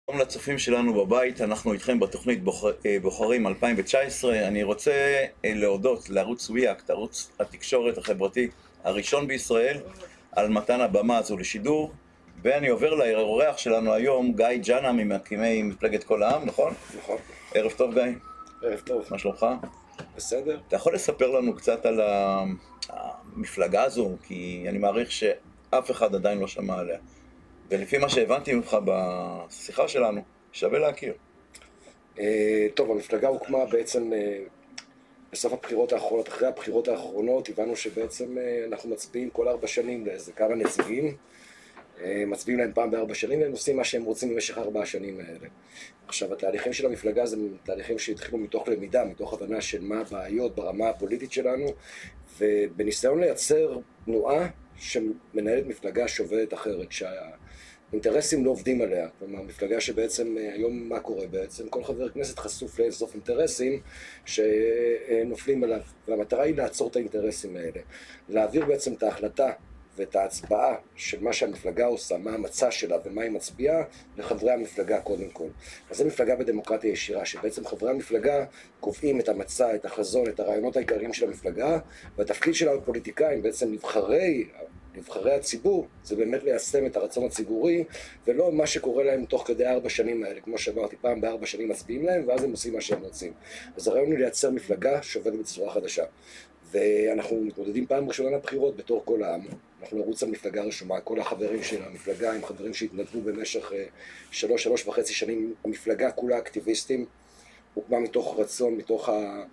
שלום לצופים שלנו בבית, אנחנו איתכם בתוכנית בוחרים 2019. אני רוצה להודות לערוץ וויאקט, ערוץ התקשורת החברתי הראשון בישראל, על מתן הבמה הזו לשידור. ואני עובר לאורח שלנו היום, גיא ג'אנה, ממקימי מפלגת כל העם, נכון? נכון. ערב טוב גיא. ערב טוב. מה שלומך? בסדר. אתה יכול לספר לנו קצת על המפלגה הזו, כי אני מעריך שאף אחד עדיין לא שמע עליה. ולפי מה שהבנתי ממך בשיחה שלנו, שווה להכיר. טוב, המפלגה הוקמה בעצם בסוף הבחירות האחרונות. אחרי הבחירות האחרונות הבנו שבעצם אנחנו מצביעים כל 4 שנים לאיזה כמה נציגים, מצביעים להם פעם ב4 שנים והם עושים מה שהם רוצים במשך 4 השנים האלה. עכשיו, התהליכים של המפלגה זה תהליכים שהתחילו מתוך למידה, מתוך הבנה של מה הבעיות ברמה הפוליטית שלנו, ובניסיון לייצר תנועה שמנהלת מפלגה שעובדת אחרת, אינטרסים לא עובדים עליה. כלומר, מפלגה שבעצם היום מה קורה בעצם? כל חבר כנסת חשוף לאינסוף אינטרסים שנופלים עליו, והמטרה היא לעצור את האינטרסים האלה. להעביר בעצם את ההחלטה ואת ההצבעה של מה שהמפלגה עושה, מה המצע שלה ומה היא מצביעה, לחברי המפלגה קודם כל. אז זו מפלגה בדמוקרטיה ישירה, שבעצם חברי המפלגה קובעים את המצע, את החזון, את הרעיונות העיקריים של המפלגה, והתפקיד של הפוליטיקאים, בעצם נבחרי הציבור, זה באמת ליישם את הרצון הציבורי, ולא מה שקורה להם תוך כדי 4 שנים האלה. כמו שאמרתי, פעם ב4 שנים מצביעים להם, ואז הם עושים מה שהם רוצים. אז הרעיון הוא לייצר מפלגה שעובדת בצורה חדשה. ואנחנו מתמודדים פעם ראשונה לבחירות בתור כל העם. אנחנו נרוץ על מפלגה רשומה, כל החברים של המפלגה הם חברים שהתנדבו במשך 3.5 שנים. המפלגה כולה אקטיביסטים, הוקמה מתוך רצון, מתוך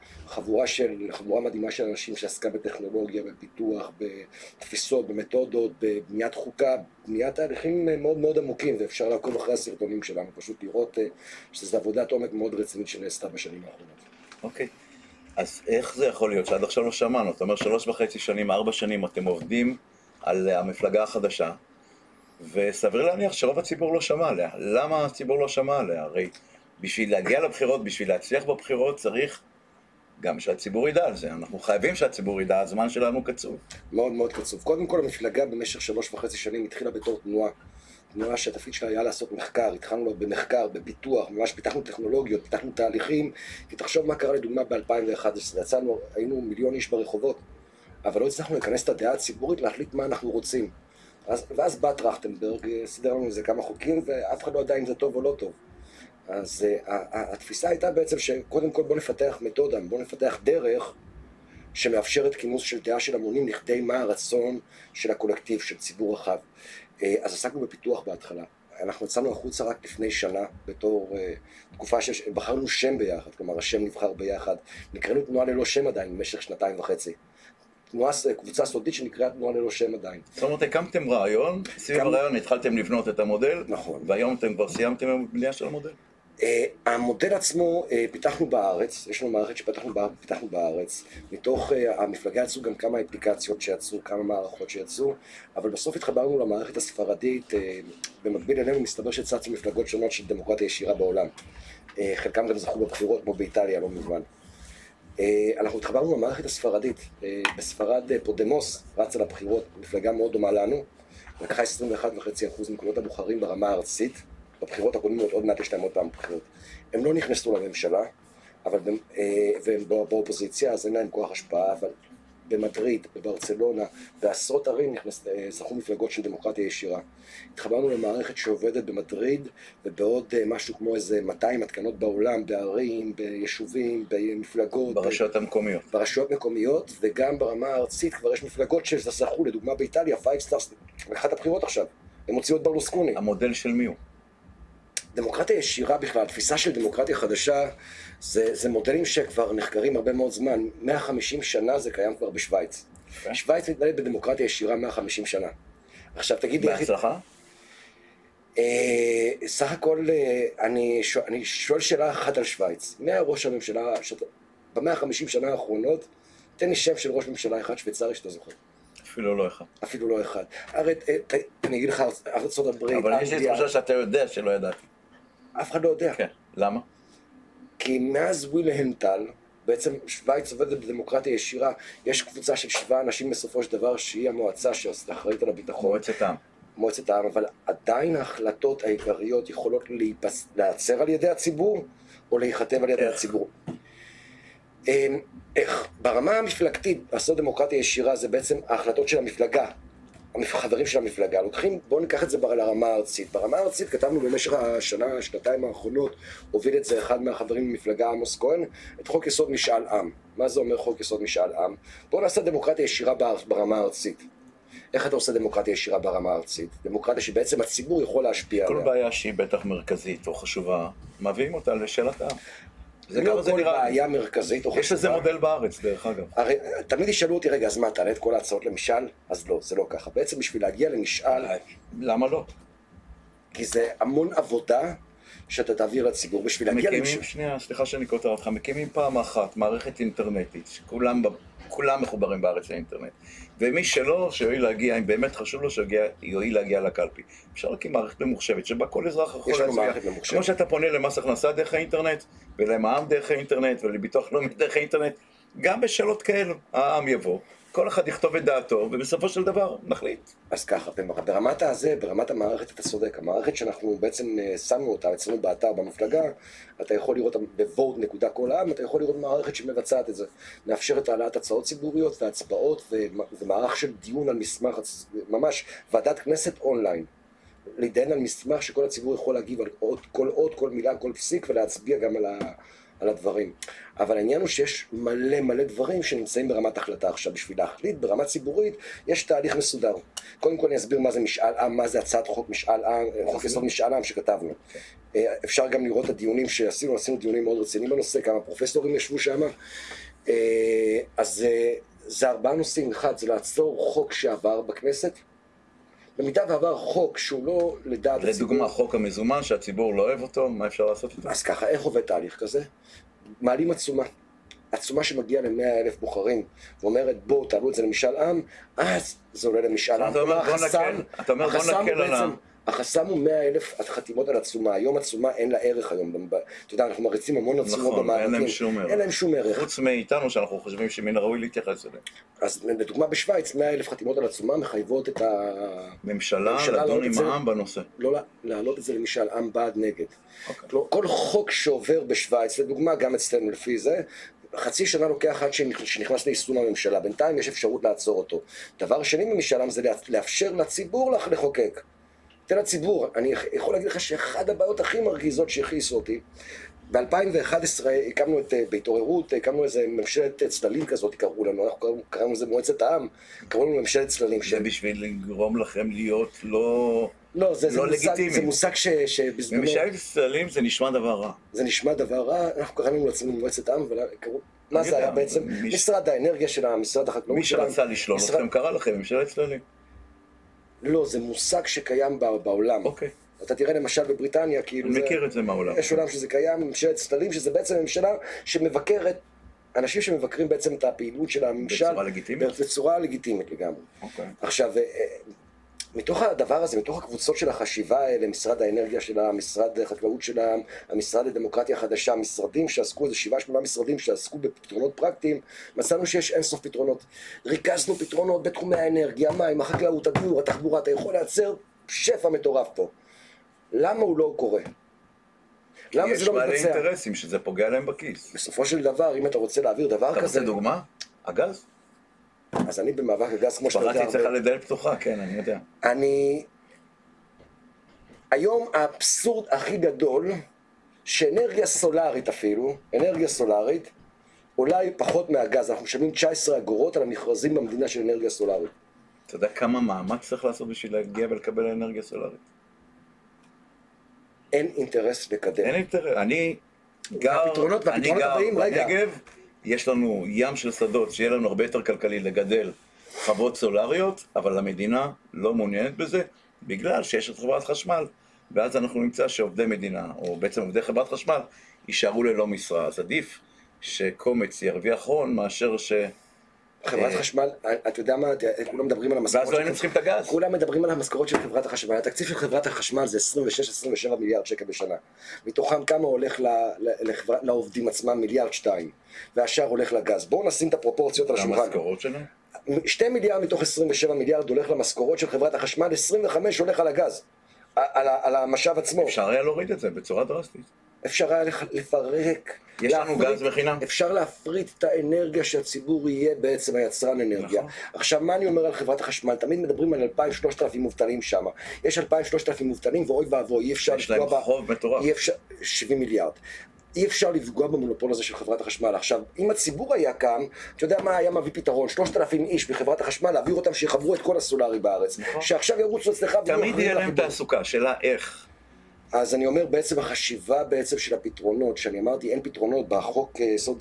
חבורה מדהימה של אנשים שעסקה בטכנולוגיה, בפיתוח, בתפיסות, במתודות, בבניית חוקה, בניית תהליכים מאוד מאוד עמוקים, ואפשר לעקוב אחרי הסרטונים שלנו, פשוט לראות שזו עבודת עומק מאוד רצינית שנעשתה בשנים האחרונות. אוקיי. אז איך זה יכול להיות שעד עכשיו לא שמענו? אתה אומר 3.5 שנים, 4 שנים אתם עובדים על המפלגה החדשה, וסביר להניח שרוב הציבור לא שמע עליה. למה הציבור לא שמע עליה? הרי בשביל להגיע לבחירות, בשביל להצליח בבחירות, צריך גם שהציבור ידע על זה. אנחנו חייבים שהציבור ידע, הזמן שלנו קצוב. מאוד מאוד קצוב. קודם כל, המפלגה במשך 3.5 שנים התחילה בתור תנועה שהתפקיד שלה היה לעשות מחקר. התחלנו במחקר, בפיתוח, ממש פיתחנו טכנולוגיות, פיתחנו תהליכים. כי תחשוב מה קרה לדוגמה ב-2011. היינו 1,000,000 איש ברחובות, אבל לא הצלחנו לכנס את הדעה הציבורית להחליט מה אנחנו רוצים. ואז בא טרכטנברג, סידר לנו איזה כמה חוקים, ואף אחד לא ידע אם זה טוב או לא טוב. אז התפיסה הייתה בעצם שקודם כל בוא נפתח מתודה, בוא נפתח דרך שמאפשרת כינוס של דעה של המונים לכדי מה הרצון של הקולקטיב, של ציבור רחב. אז עסקנו בפיתוח בהתחלה. אנחנו יצאנו החוצה רק לפני שנה, בתור תקופה שבחרנו שם ביחד, כלומר השם נבחר ביחד. נקראנו תנועה ללא שם עדיין במשך 2.5 שנים. קבוצה סודית שנקראה תנועה ללא שם עדיין. זאת אומרת, הקמתם רעיון, סביב הרעיון התחלתם לבנות את המודל, נכון. והיום אתם כבר סיימתם עם הבנייה של המודל? המודל עצמו פיתחנו בארץ, יש לנו מערכת שפיתחנו בארץ, מתוך המפלגה יצאו גם כמה אפליקציות שיצאו, כמה מערכות שיצאו, אבל בסוף התחברנו למערכת הספרדית. במקביל אלינו מסתבר שצצו מפלגות שונות של דמוקרטיה ישירה בעולם, חלקם גם זכו בבחירות כמו באיטליה לא מזמן. אנחנו התחברנו למערכת הספרדית. בספרד פודמוס רצה לבחירות, מפלגה מאוד דומה לנו, לקחה 21.5% מקולות הבוחרים ברמה הארצית. בבחירות הקודמות, עוד מעט יש להם עוד פעם בחירות. הם לא נכנסו לממשלה, והם באופוזיציה, אז אין להם כוח השפעה, אבל במדריד, בברצלונה, בעשרות ערים זכו מפלגות של דמוקרטיה ישירה. התחברנו למערכת שעובדת במדריד, ובעוד משהו כמו איזה 200 התקנות בעולם, בערים, ביישובים, במפלגות. ברשויות המקומיות. ברשויות מקומיות, וגם ברמה הארצית כבר יש מפלגות שזכו, לדוגמה באיטליה, 5 stars, לקחת הבחירות עכשיו. הם הוציאו את ברלוסקוני. המודל של מי הוא? דמוקרטיה ישירה בכלל, תפיסה של דמוקרטיה חדשה, זה מודלים שכבר נחקרים הרבה מאוד זמן. 150 שנה זה קיים כבר בשוויץ. שוויץ מתנהלת בדמוקרטיה ישירה 150 שנה. עכשיו תגיד לי... בהצלחה? סך הכל, אני שואל שאלה אחת על שוויץ. מי היה ראש הממשלה ב-150 שנה האחרונות? תן לי שם של ראש ממשלה אחד שוויצרי שאתה זוכר. אפילו לא אחד. אפילו לא אחד. הרי, אני אגיד לך, ארצות הברית, אבל יש לי תחושה שאתה יודע שלא ידעתי. אף אחד לא יודע. כן, למה? כי מאז וילהלם טל, בעצם שוויץ עובדת בדמוקרטיה ישירה, יש קבוצה של 7 אנשים בסופו של דבר, שהיא המועצה שאחראית על הביטחון. מועצת העם. מועצת העם, אבל עדיין ההחלטות העיקריות יכולות להיעצר על ידי הציבור, או להיחתם על ידי הציבור. איך? ברמה המפלגתית, לעשות דמוקרטיה ישירה זה בעצם ההחלטות של המפלגה, החברים של המפלגה. בואו ניקח את זה לרמה הארצית. ברמה הארצית כתבנו במשך השנה, שנתיים האחרונות, הוביל את זה אחד מהחברים במפלגה, עמוס כהן, את חוק יסוד משאל עם. מה זה אומר חוק יסוד משאל עם? בואו נעשה דמוקרטיה ישירה ברמה הארצית. איך אתה עושה דמוקרטיה ישירה ברמה הארצית? דמוקרטיה שבעצם הציבור יכול להשפיע עליה. כל בעיה שהיא בטח מרכזית או חשובה, מביאים אותה לשאלת העם. זה לא כל בעיה מרכזית או חשובה. יש לזה מודל בארץ, דרך אגב. הרי תמיד ישאלו אותי, רגע, אז מה, תעלה את כל ההצעות למשאל? אז לא, זה לא ככה. בעצם בשביל להגיע למשאל... למה לא? כי זה המון עבודה שאתה תעביר לציבור. בשביל להגיע למשאל... שנייה, סליחה שאני קוטע אותך. מקימים פעם אחת מערכת אינטרנטית, שכולם מחוברים בארץ לאינטרנט. ומי שלא, שיועיל להגיע, אם באמת חשוב לו, שיועיל להגיע לקלפי. אפשר להקים מערכת ממוחשבת, שבה כל אזרח יכול להצביע. כמו שאתה פונה למס הכנסה דרך האינטרנט, ולמע"מ דרך האינטרנט, ולביטוח לאומי דרך האינטרנט, גם בשאלות כאלו, העם יבוא, כל אחד יכתוב את דעתו, ובסופו של דבר נחליט. אז ככה, ברמת המערכת אתה צודק. המערכת שאנחנו בעצם שמנו אותה אצלנו באתר, במפלגה, אתה יכול לראות ב-vote.com, אתה יכול לראות מערכת שמבצעת את זה. מאפשרת העלאת הצעות ציבוריות והצבעות ומערך של דיון על מסמך, ממש ועדת כנסת אונליין. להידיין על מסמך שכל הציבור יכול להגיב על כל מילה, כל פסיק, ולהצביע גם על הדברים. אבל העניין הוא שיש מלא דברים שנמצאים ברמת החלטה. עכשיו, בשביל להחליט ברמה ציבורית, יש תהליך מסודר. קודם כל אני אסביר מה זה משאל עם, מה זה הצעת חוק משאל עם, חוק יסוד משאל עם שכתבנו. אפשר גם לראות את הדיונים שעשינו, עשינו דיונים מאוד רציניים בנושא, כמה פרופסורים ישבו שם. אז זה 4 נושאים. אחד, זה לעצור חוק שעבר בכנסת. במידה ועבר חוק שהוא לא לדעת הציבור... לדוגמה, חוק המזומן שהציבור לא אוהב אותו, מה אפשר לעשות איתו? אז ככה, איך עובד תהליך כזה? מעלים עצומה שמגיעה ל100,000 בוחרים, ואומרת בואו תעלו את זה למשאל עם, אז זה עולה למשאל עם. אתה אומר בוא נקל על העם. החסם הוא 100,000 חתימות על עצומה. היום עצומה אין לה ערך היום. אתה יודע, אנחנו מריצים המון עצומות במאבקים. נכון, אין להם שום ערך. חוץ מאיתנו שאנחנו חושבים שמן הראוי להתייחס אליהם. אז לדוגמה בשוויץ, 100,000 חתימות על עצומה מחייבות את הממשלה לדון עם העם בנושא. לא להעלות את זה למשאל עם בעד נגד. כל חוק שעובר בשוויץ, לדוגמה גם אצלנו לפי זה, חצי שנה לוקח עד שנכנס ליישום הממשלה. בינתיים יש אפשרות לעצור אותו. דבר שני במשאל עם זה לאפשר לציבור לחוקק. תן לציבור, אני יכול להגיד לך שאחד הבעיות הכי מרגיזות שהכעיסו אותי, ב-2011 הקמנו בהתעוררות, הקמנו איזה ממשלת צללים כזאת, קראו לנו, אנחנו קראנו לזה מועצת העם, קראו לנו ממשלת צללים. זה בשביל לגרום לכם להיות לא לגיטימיים. זה מושג שבזמנו... ממשלת צללים זה נשמע דבר רע. זה נשמע דבר רע, אנחנו קראנו לעצמנו מועצת העם, וקראו... מה זה היה בעצם? משרד האנרגיה שלה, משרד החקלאות שלה. מי שרצה לשלול אתכם קרא לכם ממשלת צללים. לא, זה מושג שקיים בעולם. אוקיי. אתה תראה למשל בבריטניה, כאילו אני מכיר את זה מהעולם. יש עולם שזה קיים, ממשלת צללים, שזה בעצם ממשלה שמבקרת, אנשים שמבקרים בעצם את הפעילות של הממשל. בצורה לגיטימית? בצורה לגיטימית לגמרי. אוקיי. עכשיו, מתוך הדבר הזה, מתוך הקבוצות של החשיבה האלה, משרד האנרגיה שלה, משרד החקלאות שלה, המשרד לדמוקרטיה חדשה, משרדים שעסקו, איזה 7-8 משרדים שעסקו בפתרונות פרקטיים, מצאנו שיש אינסוף פתרונות. ריכזנו פתרונות בתחומי האנרגיה, המים, החקלאות, הדיור, התחבורה, אתה יכול לייצר שפע מטורף פה. למה הוא לא קורה? למה זה לא מתבצע? יש בעלי אינטרסים שזה פוגע להם בכיס. בסופו של דבר, אם אתה רוצה להעביר דבר כזה... אתה רוצה דוגמה? הגז? אז אני במאבק הגז, כמו שאתה יודע... פרעתי צריכה לדלת פתוחה, כן, אני יודע. היום האבסורד הכי גדול, שאנרגיה סולארית אפילו, אנרגיה סולארית, אולי פחות מהגז. אנחנו משלמים 19 אגורות על המכרזים במדינה של אנרגיה סולארית. אתה יודע כמה מאמץ צריך לעשות בשביל להגיע ולקבל אנרגיה סולארית? אין אינטרס לקדם. אין אינטרס. אני גר בנגב, יש לנו ים של שדות, שיהיה לנו הרבה יותר כלכלי לגדל חוות סולריות, אבל המדינה לא מעוניינת בזה, בגלל שיש את חברת חשמל, ואז אנחנו נמצא שעובדי מדינה, או בעצם עובדי חברת חשמל, יישארו ללא משרה. אז עדיף שקומץ ירוויח הון מאשר ש... חברת חשמל, אתה יודע מה, כולם מדברים על המשכורות... ואז לא היינו צריכים את הגז. כולם מדברים על המשכורות של חברת החשמל. התקציב של חברת החשמל זה 26-27 מיליארד שקל בשנה. מתוכם כמה הולך לעובדים עצמם? 1.2 מיליארד. והשאר הולך לגז. בואו נשים את הפרופורציות על השולחן. המשכורות שלנו? 2 מיליארד מתוך 27 מיליארד הולך למשכורות של חברת החשמל, 25 הולך על הגז, על המשאב עצמו. אפשר היה להוריד את זה בצורה דרסטית. אפשר היה לפרק. יש לנו גז בחינם. אפשר להפריט את האנרגיה שהציבור יהיה בעצם היצרן אנרגיה. נכון. עכשיו, מה אני אומר על חברת החשמל? תמיד מדברים על 2,000-3,000 מובטלים שם. יש 2,000-3,000 מובטלים, ואוי ואבוי, אי אפשר יש להם חוב מטורף. 70 מיליארד. אי אפשר לפגוע במונופול הזה של חברת החשמל. עכשיו, אם הציבור היה קם, אתה יודע מה היה מביא פתרון? 3,000 איש בחברת החשמל, להעביר אותם שיחברו את כל הסולארי בארץ. נכון. שעכשיו ירוצו אצלך. תמיד יהיה להם תעסוקה, שאלה איך. אז אני אומר בעצם החשיבה בעצם של הפתרונות, שאני אמרתי אין פתרונות בחוק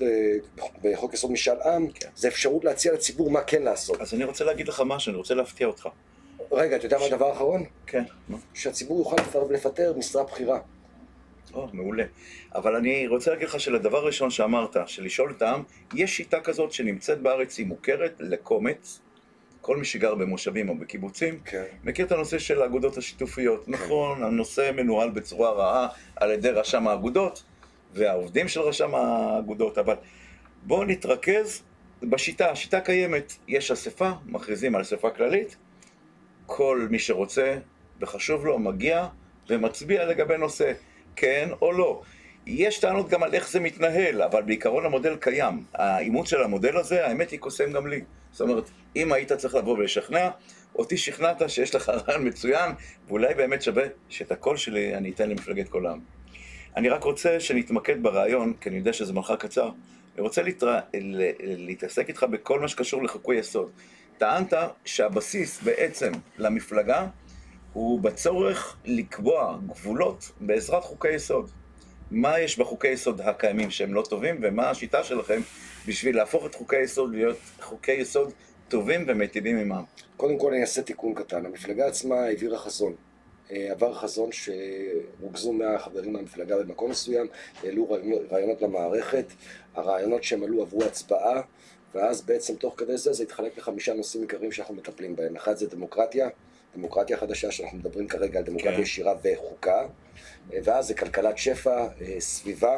יסוד משאל עם, כן. זה אפשרות להציע לציבור מה כן לעשות. אז אני רוצה להגיד לך משהו, אני רוצה להפתיע אותך. רגע, אתה יודע מה הדבר האחרון? כן. שהציבור יוכל לפטר משרה בחירה. מעולה. אבל אני רוצה להגיד לך שלדבר הראשון שאמרת, שלשאול את העם, יש שיטה כזאת שנמצאת בארץ, היא מוכרת לקומץ, כל מי שגר במושבים או בקיבוצים, כן. מכיר את הנושא של האגודות השיתופיות. נכון, הנושא מנוהל בצורה רעה על ידי רשם האגודות, והעובדים של רשם האגודות, אבל בואו נתרכז בשיטה, השיטה קיימת, יש אספה, מכריזים על אספה כללית, כל מי שרוצה וחשוב לו מגיע ומצביע לגבי נושא, כן או לא. יש טענות גם על איך זה מתנהל, אבל בעיקרון המודל קיים. האימות של המודל הזה, האמת היא קוסם גם לי. זאת אומרת, אם היית צריך לבוא ולשכנע, אותי שכנעת שיש לך רעיון מצוין, ואולי באמת שווה שאת הקול שלי אני אתן למפלגת כל העם. אני רק רוצה שנתמקד ברעיון, כי אני יודע שזה מרחק קצר. אני רוצה להתעסק איתך בכל מה שקשור לחוקי יסוד. טענת שהבסיס בעצם למפלגה הוא בצורך לקבוע גבולות בעזרת חוקי יסוד. מה יש בחוקי יסוד הקיימים שהם לא טובים, ומה השיטה שלכם בשביל להפוך את חוקי יסוד להיות חוקי יסוד טובים ומיטיבים עמם? קודם כל אני אעשה תיקון קטן. המפלגה עצמה העבירה חזון. עבר חזון שרוכזו מהחברים מהמפלגה במקום מסוים, העלו רעיונות למערכת, הרעיונות שהם עלו עברו הצבעה, ואז בעצם תוך כדי זה התחלק ל5 נושאים עיקריים שאנחנו מטפלים בהם. אחד זה דמוקרטיה חדשה, שאנחנו מדברים כרגע על דמוקרטיה ישירה וחוקה, ואז זה כלכלת שפע, סביבה,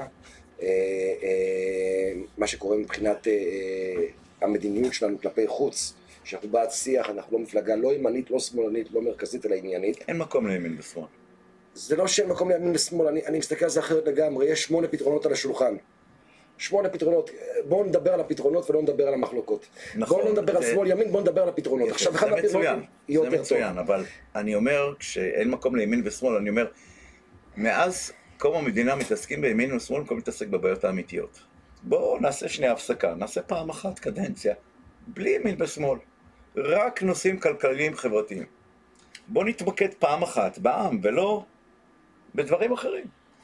מה שקורה מבחינת המדיניות שלנו כלפי חוץ, שאנחנו בעד שיח, אנחנו לא מפלגה לא ימנית, לא שמאלנית, לא מרכזית, אלא עניינית. אין מקום לימין ושמאל. זה לא שאין מקום לימין ושמאל, אני מסתכל על זה אחרת לגמרי, יש 8 פתרונות על השולחן. 8 פתרונות, בואו נדבר על הפתרונות ולא נדבר על המחלוקות. נכון. בואו לא נדבר על שמאל ימין, בואו נדבר על הפתרונות. עכשיו זה מצוין, זה מצוין, אבל אני אומר, כשאין מקום לימין ושמאל, אני אומר, מאז קום המדינה מתעסקים בימין ושמאל, במקום להתעסק בבעיות האמיתיות. בואו נעשה שנייה הפסקה, נעשה פעם אחת קדנציה, בלי ימין ושמאל, רק נושאים כלכליים חברתיים. בואו נתמקד פעם אחת בעם, ולא בדברים אחרים.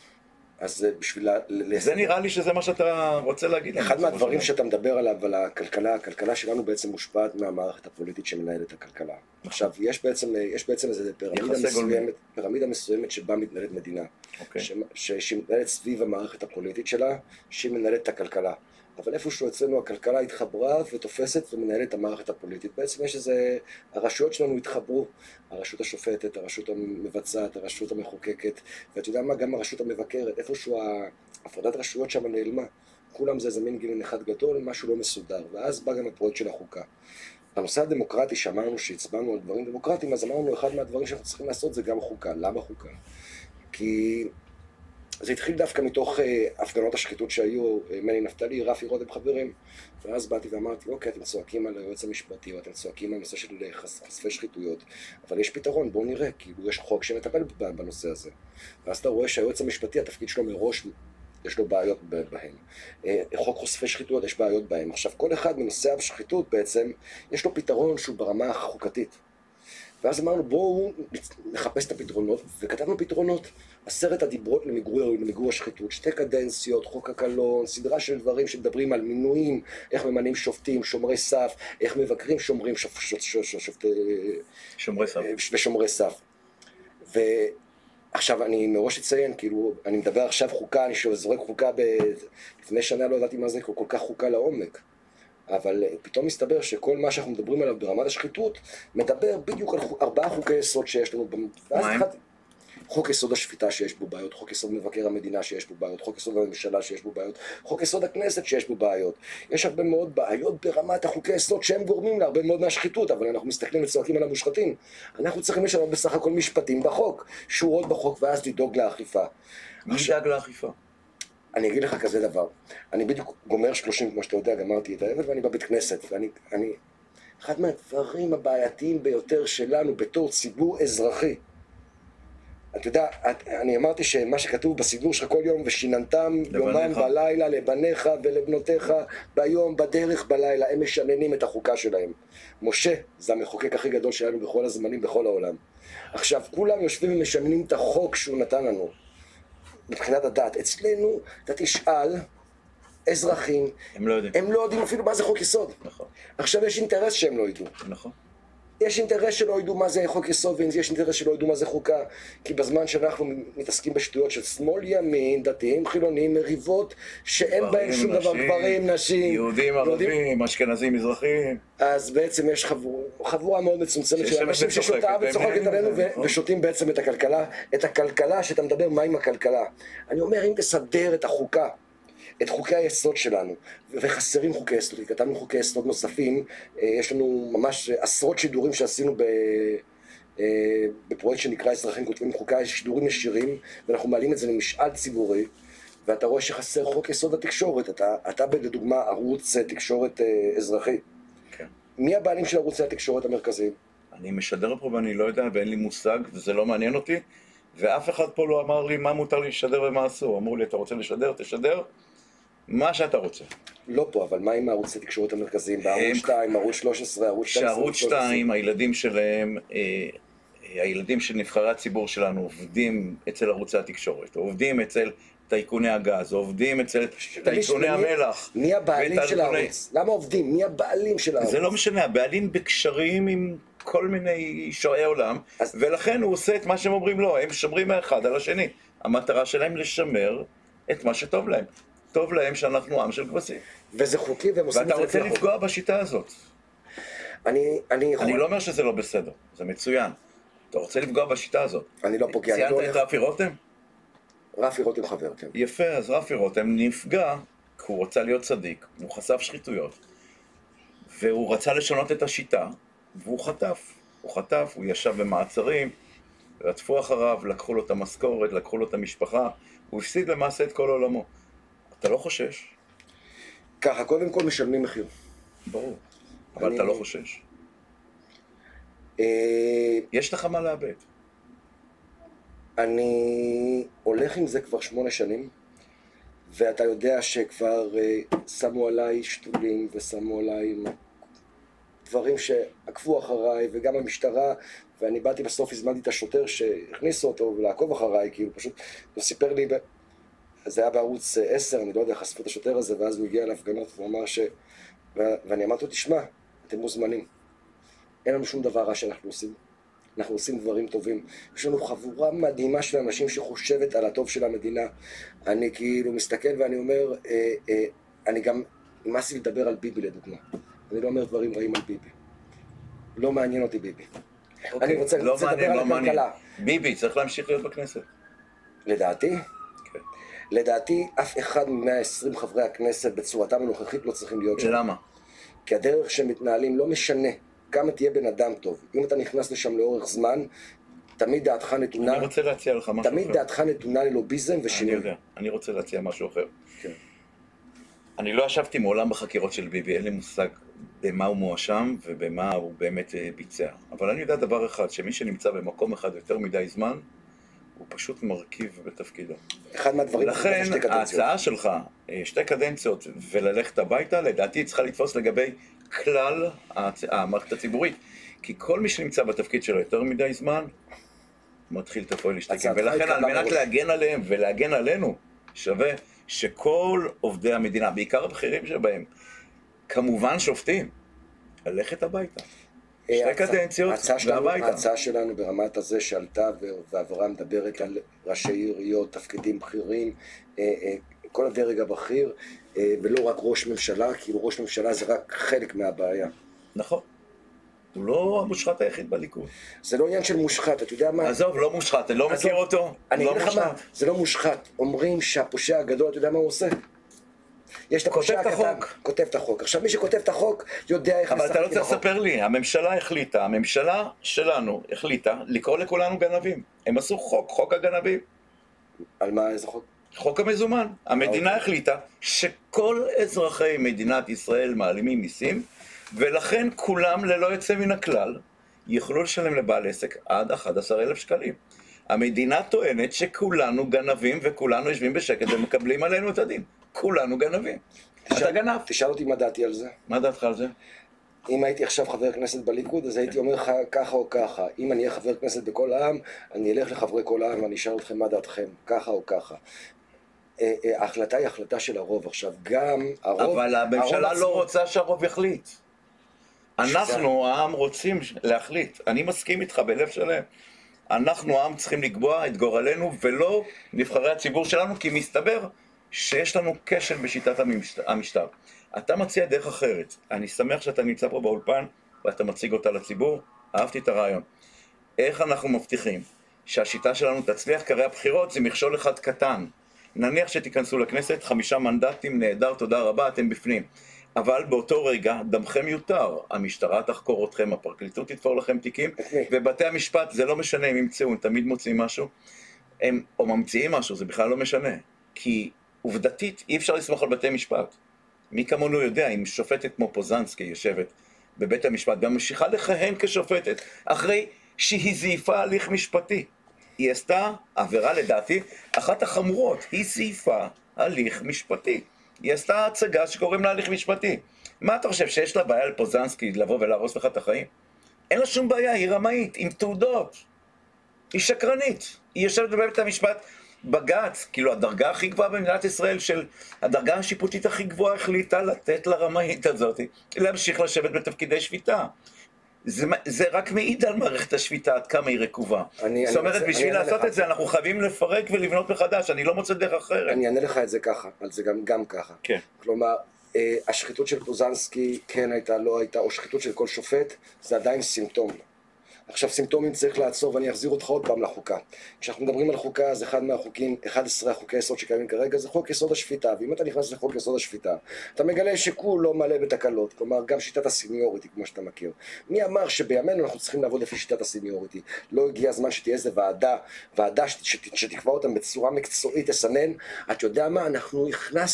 אז בשביל... זה נראה לי שזה מה שאתה רוצה להגיד. אחד מהדברים שאתה מדבר עליו, על הכלכלה שלנו בעצם מושפעת מהמערכת הפוליטית שמנהלת את הכלכלה. עכשיו, יש בעצם איזו פירמידה מסוימת שבה מתנהלת מדינה. שהיא מתנהלת סביב המערכת הפוליטית שלה, שהיא מנהלת את הכלכלה. אבל איפשהו אצלנו הכלכלה התחברה ותופסת ומנהלת את המערכת הפוליטית. בעצם יש איזה... הרשויות שלנו התחברו, הרשות השופטת, הרשות המבצעת, הרשות המחוקקת, ואתה יודע מה, גם הרשות המבקרת, איפשהו הפרדת רשויות שם נעלמה. כולם זה איזה מין גילון אחד גדול, משהו לא מסודר, ואז בא גם הפרויקט של החוקה. בנושא הדמוקרטי שאמרנו שהצבענו על דברים דמוקרטיים, אז אמרנו אחד מהדברים שאנחנו צריכים לעשות זה גם חוקה. למה חוקה? כי... זה התחיל דווקא מתוך הפגנות השחיתות שהיו, מני נפתלי, רפי רותם חברים, ואז באתי ואמרתי, אוקיי, אתם צועקים על היועץ המשפטי, או אתם צועקים על נושא של חשפי שחיתויות, אבל יש פתרון, בואו נראה, כאילו יש חוק שמטפל בנושא הזה. ואז אתה רואה שהיועץ המשפטי, התפקיד שלו מראש, יש לו בעיות בהם. חוק חושפי שחיתויות, יש בעיות בהם. עכשיו, כל אחד מנושא השחיתות בעצם, יש לו פתרון שהוא ברמה החוקתית. ואז אמרנו בואו נחפש את הפתרונות, וכתבנו פתרונות, 10 הדיברות למיגור השחיתות, 2 קדנציות, חוק הקלון, סדרה של דברים שמדברים על מינויים, איך ממנים שופטים, שומרי סף, איך מבקרים שומרים ושומרי סף. ועכשיו אני מראש אציין, כאילו, אני מדבר עכשיו חוקה, אני זורק חוקה, לפני שנה לא ידעתי מה זה כל כך חוקה לעומק. אבל פתאום מסתבר שכל מה שאנחנו מדברים עליו ברמת השחיתות מדבר בדיוק על 4 חוקי יסוד שיש לנו. חוק יסוד השפיטה שיש בו בעיות, חוק יסוד מבקר המדינה שיש בו בעיות, חוק יסוד הממשלה שיש בו בעיות, חוק יסוד הכנסת שיש בו בעיות. יש הרבה מאוד בעיות ברמת החוקי יסוד שהם גורמים להרבה מאוד מהשחיתות, אבל אנחנו מסתכלים וצועקים על המושחתים. אנחנו צריכים לשנות בסך הכל משפטים בחוק, שורות בחוק, ואז לדאוג לאכיפה. מי דאג לאכיפה? אני אגיד לך כזה דבר, אני בדיוק גומר 30, כמו שאתה יודע, גמרתי את הערב ואני בבית כנסת, אחד מהדברים הבעייתיים ביותר שלנו בתור ציבור אזרחי, אתה יודע, אני אמרתי שמה שכתוב בסידור שלך כל יום, ושיננתם יומם בלילה לבניך ולבנותיך, ביום, בדרך, בלילה, הם משננים את החוקה שלהם. משה, זה המחוקק הכי גדול שלנו בכל הזמנים, בכל העולם. עכשיו, כולם יושבים ומשננים את החוק שהוא נתן לנו, מבחינת הדת. אצלנו, אתה תשאל, אזרחים, הם לא יודעים אפילו מה זה חוק יסוד. נכון. עכשיו יש אינטרס שהם לא ידעו. נכון. יש אינטרס שלא ידעו מה זה חוק יסוד, ויש אינטרס שלא ידעו מה זה חוקה, כי בזמן שאנחנו מתעסקים בשטויות של שמאל, ימין, דתיים, חילונים, מריבות, שאין בהם שום דבר, גברים, נשים, יהודים, ערבים, אשכנזים, מזרחים. אז בעצם יש חבורה מאוד מצומצמת של אנשים ששותה וצוחקת עלינו ושותים בעצם את הכלכלה שאתה מדבר, מה עם הכלכלה? אני אומר, אם תסדר את החוקה, את חוקי היסוד שלנו, וחסרים חוקי יסוד, כי כתבנו חוקי יסוד נוספים, יש לנו ממש עשרות שידורים שעשינו בפרויקט שנקרא אזרחים כותבים חוקה, יש שידורים ישירים, ואנחנו מעלים את זה למשאל ציבורי, ואתה רואה שחסר חוק יסוד התקשורת, אתה לדוגמה ערוץ תקשורת אזרחי. כן. מי הבעלים של ערוצי התקשורת המרכזיים? אני משדר פה ואני לא יודע, ואין לי מושג, וזה לא מעניין אותי, ואף אחד פה לא אמר לי מה מותר לי לשדר ומה אסור. אמרו לי, אתה רוצה לשדר, תשדר. מה שאתה רוצה. לא פה, אבל מה עם הערוצי תקשורת המרכזיים? בערוץ 2, ערוץ 13, ערוץ 12? שערוץ 2, הילדים שלהם, הילדים של נבחרי הציבור שלנו עובדים אצל ערוצי התקשורת, עובדים אצל טייקוני הגז, עובדים אצל טייקוני המלח. מי הבעלים של הערוץ? למה עובדים? מי הבעלים של הערוץ? זה לא משנה, הבעלים בקשרים עם כל מיני שועי עולם, ולכן הוא עושה את מה שהם אומרים לו, הם שומרים האחד על השני. המטרה שלהם לשמר את מה שטוב להם. טוב להם שאנחנו עם של כבשים. וזה חוקי והם עושים את זה. ואתה רוצה לפגוע בשיטה הזאת. אני לא אומר שזה לא בסדר, זה מצוין. אתה רוצה לפגוע בשיטה הזאת. אני לא פוגע. ציינת את רפי רותם? רפי רותם חבר, כן. יפה, אז רפי רותם נפגע, כי הוא רצה להיות צדיק, הוא חשף שחיתויות, והוא רצה לשנות את השיטה, והוא חטף. הוא ישב במעצרים, רדפו אחריו, לקחו לו את המשכורת, לקחו לו את המשפחה, הוא הפסיד למעשה את כל עולמו. אתה לא חושש? ככה, קודם כל משלמים מחיר. ברור, אבל אתה לא חושש. יש לך מה לאבד. אני הולך עם זה כבר 8 שנים, ואתה יודע שכבר שמו עליי שתולים ושמו עליי דברים שעקבו אחריי, וגם המשטרה, ואני באתי בסוף, הזמנתי את השוטר שהכניסו אותו ולעקוב אחריי, כי הוא פשוט, הוא סיפר לי, זה היה בערוץ 10, אני לא יודע, חשפו את השוטר הזה, ואז הוא הגיע להפגנות והוא אמר ואני אמרתי לו, תשמע, אתם מוזמנים, אין לנו שום דבר רע שאנחנו עושים, אנחנו עושים דברים טובים, יש לנו חבורה מדהימה של אנשים שחושבת על הטוב של המדינה, אני כאילו מסתכל ואני אומר, אני גם נמאס לי לדבר על ביבי לדוגמה, אני לא אומר דברים רעים על ביבי, לא מעניין אותי ביבי, אני רוצה לדבר על הכלכלה. ביבי צריך להמשיך להיות בכנסת. לדעתי? לדעתי, אף אחד מ-120 חברי הכנסת בצורתם הנוכחית לא צריכים להיות שם. למה? כי הדרך שהם מתנהלים לא משנה כמה תהיה בן אדם טוב. אם אתה נכנס לשם לאורך זמן, תמיד דעתך נתונה... אני רוצה להציע לך משהו אחר. תמיד דעתך נתונה ללוביזם ושינוי. אני יודע, אני רוצה להציע משהו אחר. כן. אני לא ישבתי מעולם בחקירות של ביבי, אין לי מושג במה הוא מואשם ובמה הוא באמת ביצע. אבל אני יודע דבר אחד, שמי שנמצא במקום אחד יותר מדי זמן, הוא פשוט מרכיב בתפקידו. אחד מהדברים... לכן ההצעה שלך, 2 קדנציות וללכת הביתה, לדעתי צריכה לתפוס לגבי כלל המערכת הציבורית. כי כל מי שנמצא בתפקיד שלו יותר מדי זמן, מתחיל תפועל להשתקם. ולכן על מנת להגן עליהם ולהגן עלינו, שווה שכל עובדי המדינה, בעיקר הבכירים שבהם, כמובן שופטים, ללכת הביתה. 2 קדנציות והביתה. ההצעה שלנו ברמת הזה שעלתה ועברה מדברת על ראשי עיריות, תפקידים בכירים, כל הדרג הבכיר, ולא רק ראש ממשלה, כאילו ראש ממשלה זה רק חלק מהבעיה. נכון. הוא לא המושחת היחיד בליכוד. זה לא עניין של מושחת, אתה יודע מה? עזוב, לא מושחת, אני לא מכיר אותו. אני לא אגיד לך מה, מושחת. זה לא מושחת. אומרים שהפושע הגדול, אתה יודע מה הוא עושה? יש את הפושע כותב את הקטן, החוק. כותב את החוק. עכשיו מי שכותב את החוק יודע איך אבל לשחק אתה לא עם צריך החוק. לספר לי, הממשלה שלנו החליטה לקרוא לכולנו גנבים. הם עשו חוק הגנבים. על מה, איזה חוק? חוק המזומן. המדינה החליטה שכל אזרחי מדינת ישראל מעלימים מיסים, ולכן כולם ללא יוצא מן הכלל יוכלו לשלם לבעל עסק עד 11,000 שקלים. המדינה טוענת שכולנו גנבים וכולנו יושבים בשקט ומקבלים עלינו את הדין. כולנו גנבים. אתה גנב. תשאל אותי מה דעתי על זה. מה דעתך על זה? אם הייתי עכשיו חבר כנסת בליכוד, אז הייתי אומר לך ככה או ככה. אם אני אהיה חבר כנסת בכל העם, אני אלך לחברי כל העם ואני אשאל אתכם מה דעתכם, ככה או ככה. ההחלטה היא החלטה של הרוב. עכשיו, גם הרוב... אבל הממשלה הרוב לא עצמו- רוצה שהרוב יחליט. אנחנו, העם, רוצים להחליט. אני מסכים איתך בלב שלם. אנחנו, העם, צריכים לקבוע את גורלנו, ולא נבחרי הציבור שלנו, כי מסתבר שיש לנו כשל בשיטת המשטר. אתה מציע דרך אחרת. אני שמח שאתה נמצא פה באולפן, ואתה מציג אותה לציבור. אהבתי את הרעיון. איך אנחנו מבטיחים שהשיטה שלנו תצליח? כי הרי הבחירות זה מכשול אחד קטן. נניח שתיכנסו לכנסת, 5 מנדטים, נהדר, תודה רבה, אתם בפנים. אבל באותו רגע, דמכם יותר. המשטרה תחקור אתכם, הפרקליטות תתפור לכם תיקים, ובתי המשפט, זה לא משנה אם ימצאו, הם תמיד מוצאים משהו, או ממציאים משהו, זה בכלל לא משנה. כי עובדתית, אי אפשר לסמוך על בתי משפט. מי כמונו יודע, אם שופטת כמו פוזנסקי יושבת בבית המשפט, וממשיכה לכהן כשופטת, אחרי שהיא זייפה הליך משפטי. היא עשתה עבירה לדעתי, אחת החמורות, היא זייפה הליך משפטי. היא עשתה הצגה שקוראים לה הליך משפטי. מה אתה חושב, שיש לה בעיה לפוזנסקי לבוא ולהרוס לך את החיים? אין לה שום בעיה, היא רמאית, עם תעודות. היא שקרנית. היא יושבת בבית המשפט, בג"ץ, כאילו הדרגה הכי גבוהה במדינת ישראל, של הדרגה השיפוטית הכי גבוהה, החליטה לתת לרמאית הזאת להמשיך לשבת בתפקידי שפיטה. זה רק מעיד על מערכת השפיטה, עד כמה היא רקובה. זאת אומרת, בשביל לעשות את זה, אנחנו חייבים לפרק ולבנות מחדש, אני לא מוצא דרך אחרת. אני אענה לך את זה ככה, על זה גם ככה. כן. כלומר, השחיתות של פוזנסקי כן הייתה, לא הייתה, או שחיתות של כל שופט, זה עדיין סימפטום. עכשיו סימפטומים צריך לעצור, ואני אחזיר אותך עוד פעם לחוקה. כשאנחנו מדברים על חוקה, אז אחד מהחוקים, 11 החוקי יסוד שקיימים כרגע, זה חוק יסוד השפיטה, ואם אתה נכנס לחוק יסוד השפיטה, אתה מגלה שכולו מלא בתקלות, כלומר גם שיטת הסניוריטי, כמו שאתה מכיר. מי אמר שבימינו אנחנו צריכים לעבוד לפי שיטת הסניוריטי? לא הגיע הזמן שתהיה איזה ועדה שתקבע אותם בצורה מקצועית, תסנן. את יודע מה, אנחנו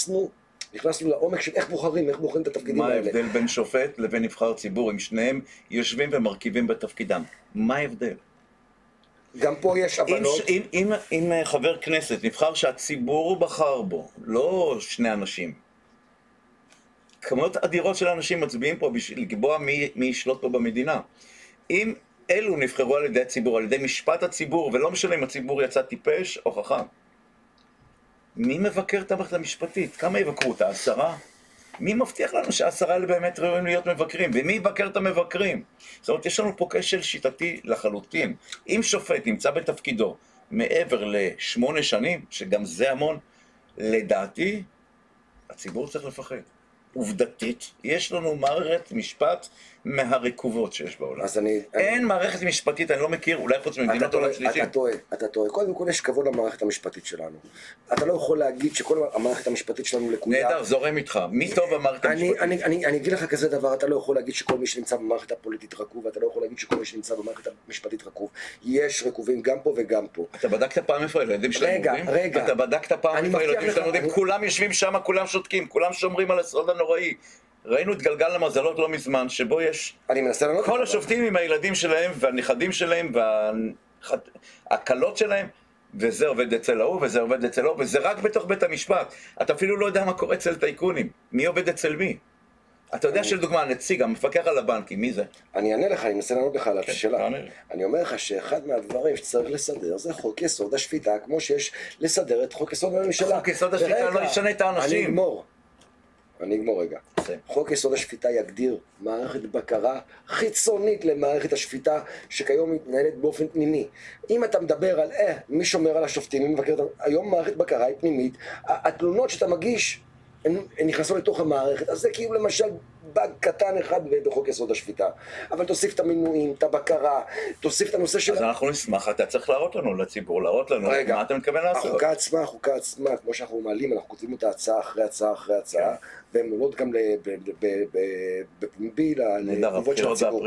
נכנסנו לעומק של איך בוחרים את התפקידים האלה. מה ההבדל בין שופט לבין נבחר ציבור, אם שניהם יושבים ומרכיבים בתפקידם? מה ההבדל? גם פה יש הבנות. אם חבר כנסת נבחר שהציבור בחר בו, לא שני אנשים, כמות אדירות של אנשים מצביעים פה בשביל לקבוע מי ישלוט פה במדינה. אם אלו נבחרו על ידי הציבור, על ידי משפט הציבור, ולא משנה אם הציבור יצא טיפש או חכם, מי מבקר את המערכת המשפטית? כמה יבקרו אותה? 10? מי מבטיח לנו ש10 האלה באמת ראויים להיות מבקרים? ומי יבקר את המבקרים? זאת אומרת, יש לנו פה כשל שיטתי לחלוטין. אם שופט נמצא בתפקידו מעבר ל8 שנים, שגם זה המון, לדעתי, הציבור צריך לפחד. עובדתית, יש לנו מערכת משפט מהרקובות שיש בעולם. אין מערכת משפטית, אני לא מכיר, אולי חוץ ממדינות עולם שלישי. אתה טועה. קודם כל יש כבוד למערכת המשפטית שלנו. אתה לא יכול להגיד שכל המערכת המשפטית שלנו לקויה. נהדר, זורם איתך. מי טוב במערכת המשפטית? אני אגיד לך כזה דבר, אתה לא יכול להגיד שכל מי שנמצא במערכת הפוליטית רקוב, ואתה לא יכול להגיד שכל מי שנמצא במערכת המשפטית רקוב. יש רקובים גם פה וגם פה. אתה בדקת פעם איפה הילדים שלהם עובדים? רגע. אתה בדקת פעם איפה הילדים שלהם עובדים? כולם יושבים שם, כולם שותקים, כולם שומרים על הסוד הנוראי. ראינו את גלגל המזלות לא מזמן, שבו יש כל השופטים עם הילדים שלהם והנכדים שלהם והקלות שלהם, וזה עובד אצל ההוא וזה עובד אצל ההוא, וזה רק בתוך בית המשפט. אתה אפילו לא יודע מה קורה אצל טייקונים, מי עובד אצל מי. אתה יודע שלדוגמה, הנציג, המפקח על הבנקים, מי זה? אני אענה לך, אני מנסה לענות לך על השאלה. אני אומר לך שאחד מהדברים שצריך לסדר זה חוק יסוד השפיטה, כמו שיש לסדר את חוק יסוד הממשלה. חוק יסוד השפיטה לא ישנה את האנשים. אני אגמור רגע. חוק יסוד השפיטה יגדיר מערכת בקרה חיצונית למערכת השפיטה שכיום מתנהלת באופן פנימי. אם אתה מדבר על מי שומר על השופטים, מי מבקר אותם, היום מערכת בקרה היא פנימית. התלונות שאתה מגיש הן נכנסות לתוך המערכת, אז זה כאילו למשל באג קטן אחד בחוק יסוד השפיטה. אבל תוסיף את המינויים, את הבקרה, תוסיף את הנושא של... אז אנחנו נשמח, אתה צריך להראות לנו, לציבור, להראות לנו מה אתה מתכוון לעשות. החוקה עצמה, כמו שאנחנו מעלים, אנחנו כותבים אותה הצעה אחרי הצעה אחרי הצעה, והן עולות גם בפומבי לתגובות של הציבור.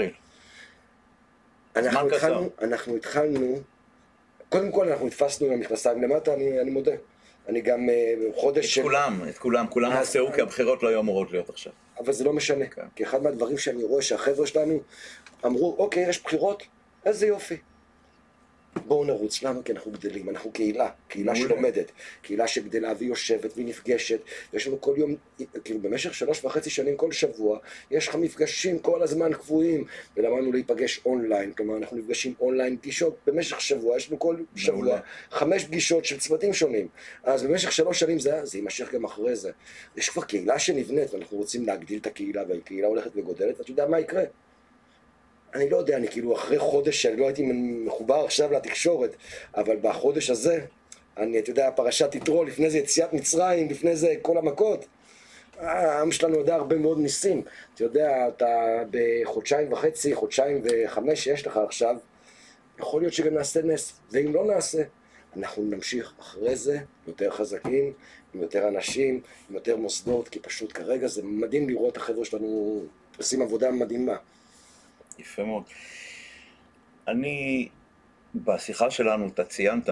אנחנו התחלנו, קודם כל אנחנו התפסנו עם המכנסיים למטה, אני מודה. אני גם חודש... את כולם עשו, כי הבחירות לא היו אמורות להיות עכשיו. אבל זה לא משנה, כי אחד מהדברים שאני רואה שהחבר'ה שלנו אמרו, אוקיי, יש בחירות, איזה יופי. בואו נרוץ, למה? כי אנחנו גדלים, אנחנו קהילה שלומדת, קהילה שגדלה והיא יושבת והיא נפגשת, ויש לנו כל יום, כאילו במשך 3.5 שנים כל שבוע, יש לך מפגשים כל הזמן קבועים, ולמדנו להיפגש אונליין, כלומר אנחנו נפגשים אונליין פגישות במשך שבוע, יש לנו כל שבוע 5 פגישות של צוותים שונים, אז במשך 3 שנים זה יימשך גם אחרי זה. יש כבר קהילה שנבנית, ואנחנו רוצים להגדיל את הקהילה, והקהילה הולכת וגודלת, ואתה יודע מה יקרה? אני לא יודע, אני כאילו אחרי חודש שאני לא הייתי מחובר עכשיו לתקשורת, אבל בחודש הזה, אתה יודע, פרשת יתרו, לפני זה יציאת מצרים, לפני זה כל המכות, העם שלנו יודע הרבה מאוד ניסים. אתה יודע, אתה בחודשיים וחצי, חודשיים וחמש שיש לך עכשיו, יכול להיות שגם נעשה נס, ואם לא נעשה, אנחנו נמשיך אחרי זה יותר חזקים, עם יותר אנשים, עם יותר מוסדות, כי פשוט כרגע זה מדהים לראות החבר'ה שלנו עושים עבודה מדהימה. יפה מאוד. בשיחה שלנו אתה ציינת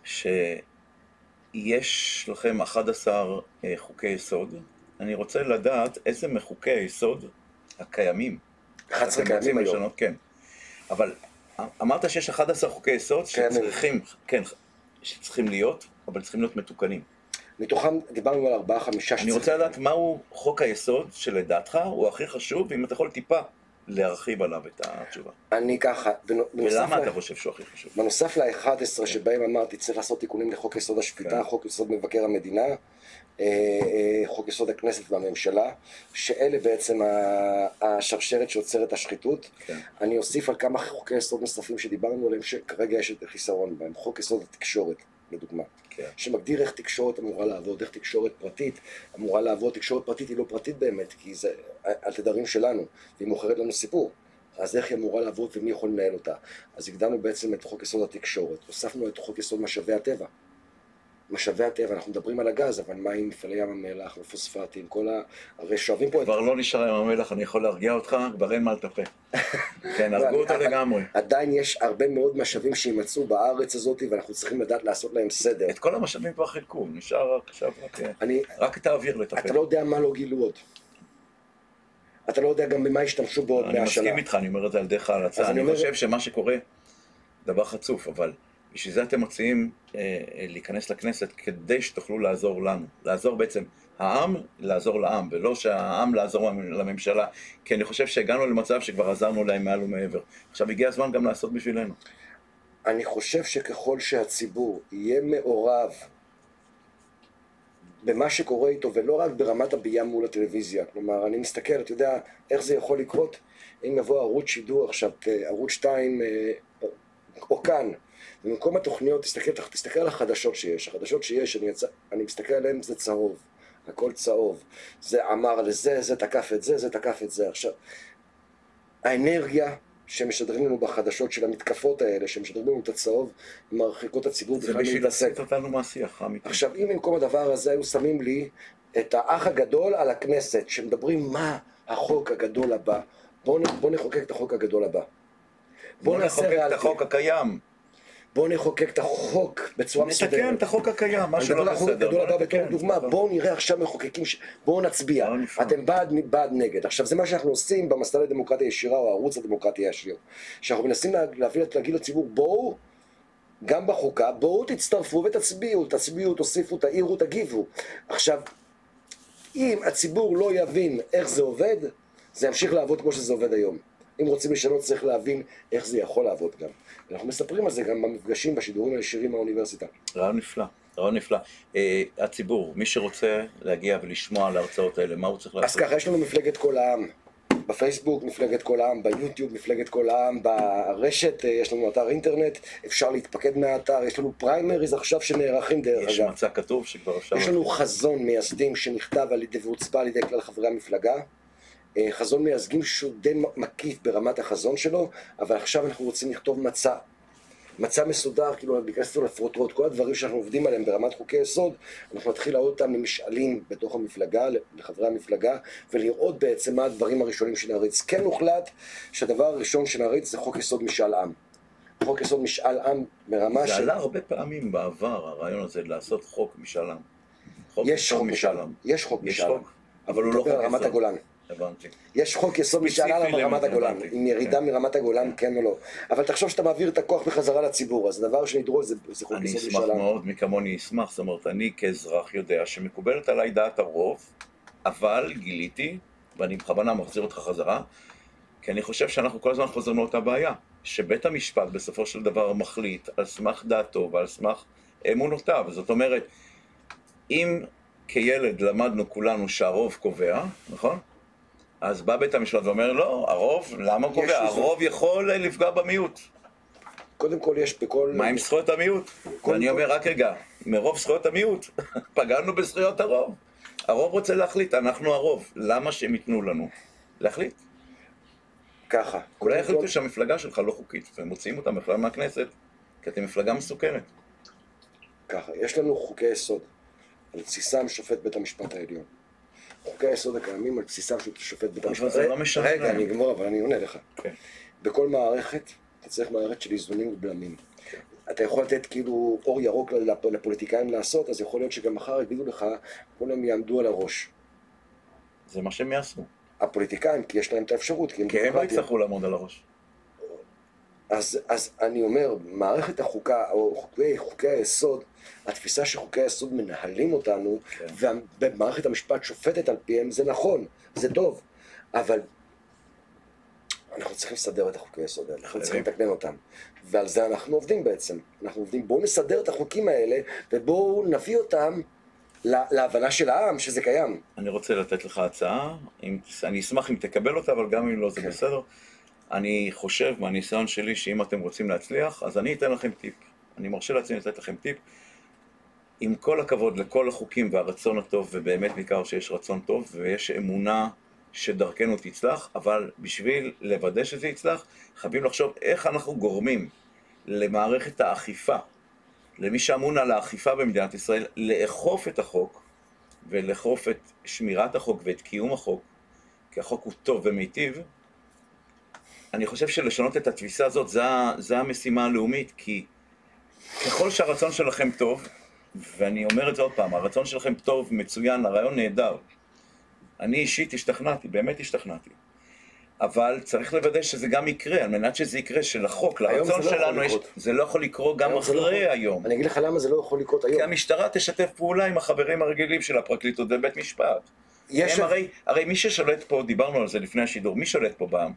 שיש לכם 11 חוקי יסוד. אני רוצה לדעת איזה מחוקי היסוד הקיימים. 11 קיימים היום. כן. אבל אמרת שיש 11 חוקי יסוד שצריכים להיות, אבל צריכים להיות מתוקנים. מתוכם דיברנו על 4-5 שצריכים. אני רוצה לדעת מהו חוק היסוד שלדעתך הוא הכי חשוב, ואם אתה יכול טיפה להרחיב עליו את התשובה. אני ככה, ולמה אתה חושב שהוא הכי חשוב? בנוסף ל-11 שבהם אמרתי צריך לעשות תיקונים לחוק יסוד השפיטה, חוק יסוד מבקר המדינה, חוק יסוד הכנסת והממשלה, שאלה בעצם השרשרת שעוצרת את השחיתות. אני אוסיף על כמה חוקי יסוד נוספים שדיברנו עליהם שכרגע יש את חיסרון בהם. חוק יסוד התקשורת, לדוגמה, שמגדיר איך תקשורת אמורה לעבוד, איך תקשורת פרטית אמורה לעבוד. תקשורת פרטית היא לא פרטית באמת, כי זה על תדרים שלנו, והיא מוכרת לנו סיפור. אז איך היא אמורה לעבוד ומי יכול לנהל אותה? אז הקדמנו בעצם את חוק יסוד התקשורת, הוספנו את חוק יסוד משאבי הטבע. משאבי הטבע, אנחנו מדברים על הגז, אבל מה עם מפעלי ים המלח ופוספטים, הרי שואבים פה את... כבר לא נשאר ים המלח, אני יכול להרגיע אותך, כבר אין מה לטפל. כן, הרגו אותו לגמרי. עדיין יש הרבה מאוד משאבים שימצאו בארץ הזאת, ואנחנו צריכים לדעת לעשות להם סדר. את כל המשאבים כבר חילקו, נשאר עכשיו רק את האוויר לטפל. אתה לא יודע מה לא גילו עוד. אתה לא יודע גם במה השתמשו בעוד 100 שנה. אני מסכים איתך, אני אומר את זה על דרך ההלצה. אני חושב שמה שקורה, דבר חצוף, אבל בשביל זה אתם מציעים להיכנס לכנסת כדי שתוכלו לעזור לנו. לעזור בעצם העם, לעזור לעם, ולא שהעם לעזור לממשלה. כי אני חושב שהגענו למצב שכבר עזרנו להם מעל ומעבר. עכשיו הגיע הזמן גם לעשות בשבילנו. אני חושב שככל שהציבור יהיה מעורב במה שקורה איתו, ולא רק ברמת הבייה מול הטלוויזיה. כלומר, אני מסתכל, אתה יודע, איך זה יכול לקרות? אם יבוא ערוץ שידור עכשיו, ערוץ 2 או כאן, במקום התוכניות, תסתכל על החדשות שיש. החדשות שיש, אני מסתכל עליהן, זה צהוב. הכל צהוב. זה אמר לזה, זה תקף את זה, זה תקף את זה. עכשיו, האנרגיה שמשדרים לנו בחדשות של המתקפות האלה, שמשדרים לנו את הצהוב, מרחיקות הציבור בכלל להתעסק. זה בשביל להסיט אותנו מהשיח האמיתי. עכשיו, אם במקום הדבר הזה היו שמים לי את האח הגדול על הכנסת, שמדברים מה החוק הגדול הבא, בוא נחוקק את החוק הגדול הבא. בוא נחוקק את החוק הקיים. בואו נחוקק את החוק בצורה מסודרת. נתקן את החוק הקיים, מה שלא בסדר. החוק הגדול הבא בתור דוגמה, בואו נראה עכשיו מחוקקים, בואו נצביע. אתם בעד נגד. עכשיו זה מה שאנחנו עושים במסע לדמוקרטיה ישירה או הערוץ הדמוקרטיה הישיר. שאנחנו מנסים להגיד לציבור, בואו, גם בחוקה, בואו תצטרפו ותצביעו, תוסיפו, תעירו, תגיבו. עכשיו, אם הציבור לא יבין איך זה עובד, זה ימשיך לעבוד כמו שזה עובד היום. אם רוצים לשנות צריך להבין איך זה יכול לעבוד גם. אנחנו מספרים על זה גם במפגשים, בשידורים הישירים מהאוניברסיטה. רעיון נפלא, רעיון נפלא. הציבור, מי שרוצה להגיע ולשמוע על ההרצאות האלה, מה הוא צריך לעשות? אז ככה, יש לנו מפלגת כל העם בפייסבוק, מפלגת כל העם, ביוטיוב, מפלגת כל העם, ברשת, יש לנו אתר אינטרנט, אפשר להתפקד מהאתר, יש לנו פריימריז עכשיו שנערכים דרך אגב. יש מצע כתוב שכבר אפשר... יש לנו חזון מייסדים שנכתב על ידי והוצבע על ידי כלל חברי המפלגה. חזון מייסדים שהוא די מקיף ברמת החזון שלו, אבל עכשיו אנחנו רוצים לכתוב מצע מסודר, כאילו להיכנס לו לפרוטרוט, כל הדברים שאנחנו עובדים עליהם ברמת חוקי יסוד, אנחנו נתחיל להראות אותם למשאלים בתוך המפלגה, לחברי המפלגה, ולראות בעצם מה הדברים הראשונים שנריץ. כן הוחלט שהדבר הראשון שנריץ זה חוק יסוד משאל עם. חוק יסוד משאל עם ברמה זה עלה הרבה פעמים בעבר, הרעיון הזה לעשות חוק משאל עם. יש חוק משאל עם. יש חוק משאל עם. אבל הוא לא חוק יסוד. רמת הגולן. הבנתי. יש חוק יסוד משאל עם רמת הגולן, עם ירידה מרמת הגולן, כן או לא. אבל תחשוב שאתה מעביר את הכוח בחזרה לציבור, אז הדבר שנדרוש זה חוק יסוד משאל עם. אני אשמח מאוד, מי כמוני ישמח, זאת אומרת, אני כאזרח יודע שמקובלת עליי דעת הרוב, אבל גיליתי, ואני בכוונה מחזיר אותך חזרה, כי אני חושב שאנחנו כל הזמן חוזרים לאותה בעיה, שבית המשפט בסופו של דבר מחליט על סמך דעתו ועל סמך אמונותיו. זאת אומרת, אם כילד למדנו כולנו שהרוב קובע, נכון? אז בא בית המשפט ואומר, לא, הרוב, למה הוא קובע? הרוב יכול לפגוע במיעוט. קודם כל יש בכל... מה עם זכויות המיעוט? ואני אומר, רק רגע, מרוב זכויות המיעוט, פגענו בזכויות הרוב. הרוב רוצה להחליט, אנחנו הרוב. למה שהם ייתנו לנו? להחליט. ככה. אולי החליטו שהמפלגה שלך לא חוקית, והם מוציאים אותה בכלל מהכנסת, כי אתם מפלגה מסוכנת. ככה, יש לנו חוקי יסוד, על בסיסם שופט בית המשפט העליון. חוקי היסוד הקיימים על בסיסם של שופט בית המשפט. אבל זה לא משנה. רגע, אני אגמור, אבל אני עונה לך. כן. בכל מערכת, אתה צריך מערכת של איזונים ובלמים. אתה יכול לתת כאילו אור ירוק לפוליטיקאים לעשות, אז יכול להיות שגם מחר יגידו לך, כולם יעמדו על הראש. זה מה שהם יעשו. הפוליטיקאים, כי יש להם את האפשרות, כי הם לא יצטרכו לעמוד על הראש. אז אני אומר, מערכת החוקה, או חוקי היסוד, התפיסה שחוקי היסוד מנהלים אותנו, ומערכת המשפט שופטת על פיהם, זה נכון, זה טוב, אבל אנחנו צריכים לסדר את החוקי היסוד האלה, אנחנו צריכים לתקנן אותם, ועל זה אנחנו עובדים בעצם. אנחנו עובדים, בואו נסדר את החוקים האלה, ובואו נביא אותם להבנה של העם שזה קיים. אני רוצה לתת לך הצעה, אני אשמח אם תקבל אותה, אבל גם אם לא זה בסדר. אני חושב מהניסיון שלי שאם אתם רוצים להצליח, אז אני אתן לכם טיפ. אני מרשה לעצמי לתת לכם טיפ. עם כל הכבוד לכל החוקים והרצון הטוב, ובאמת בעיקר שיש רצון טוב, ויש אמונה שדרכנו תצלח, אבל בשביל לוודא שזה יצלח, חייבים לחשוב איך אנחנו גורמים למערכת האכיפה, למי שאמון על האכיפה במדינת ישראל, לאכוף את החוק, ולאכוף את שמירת החוק ואת קיום החוק, כי החוק הוא טוב ומיטיב. אני חושב שלשנות את התפיסה הזאת, זה המשימה הלאומית, כי ככל שהרצון שלכם טוב, ואני אומר את זה עוד פעם, הרצון שלכם טוב, מצוין, הרעיון נהדר. אני אישית השתכנעתי, באמת השתכנעתי. אבל צריך לוודא שזה גם יקרה, על מנת שזה יקרה, שלחוק, לרצון שלנו, זה לא יכול לקרות גם אחרי היום. אני אגיד לך למה זה לא יכול לקרות היום. כי המשטרה תשתף פעולה עם החברים הרגילים של הפרקליטות ובית משפט. הרי מי ששולט פה, דיברנו על זה לפני השידור, מי שולט פה בעם?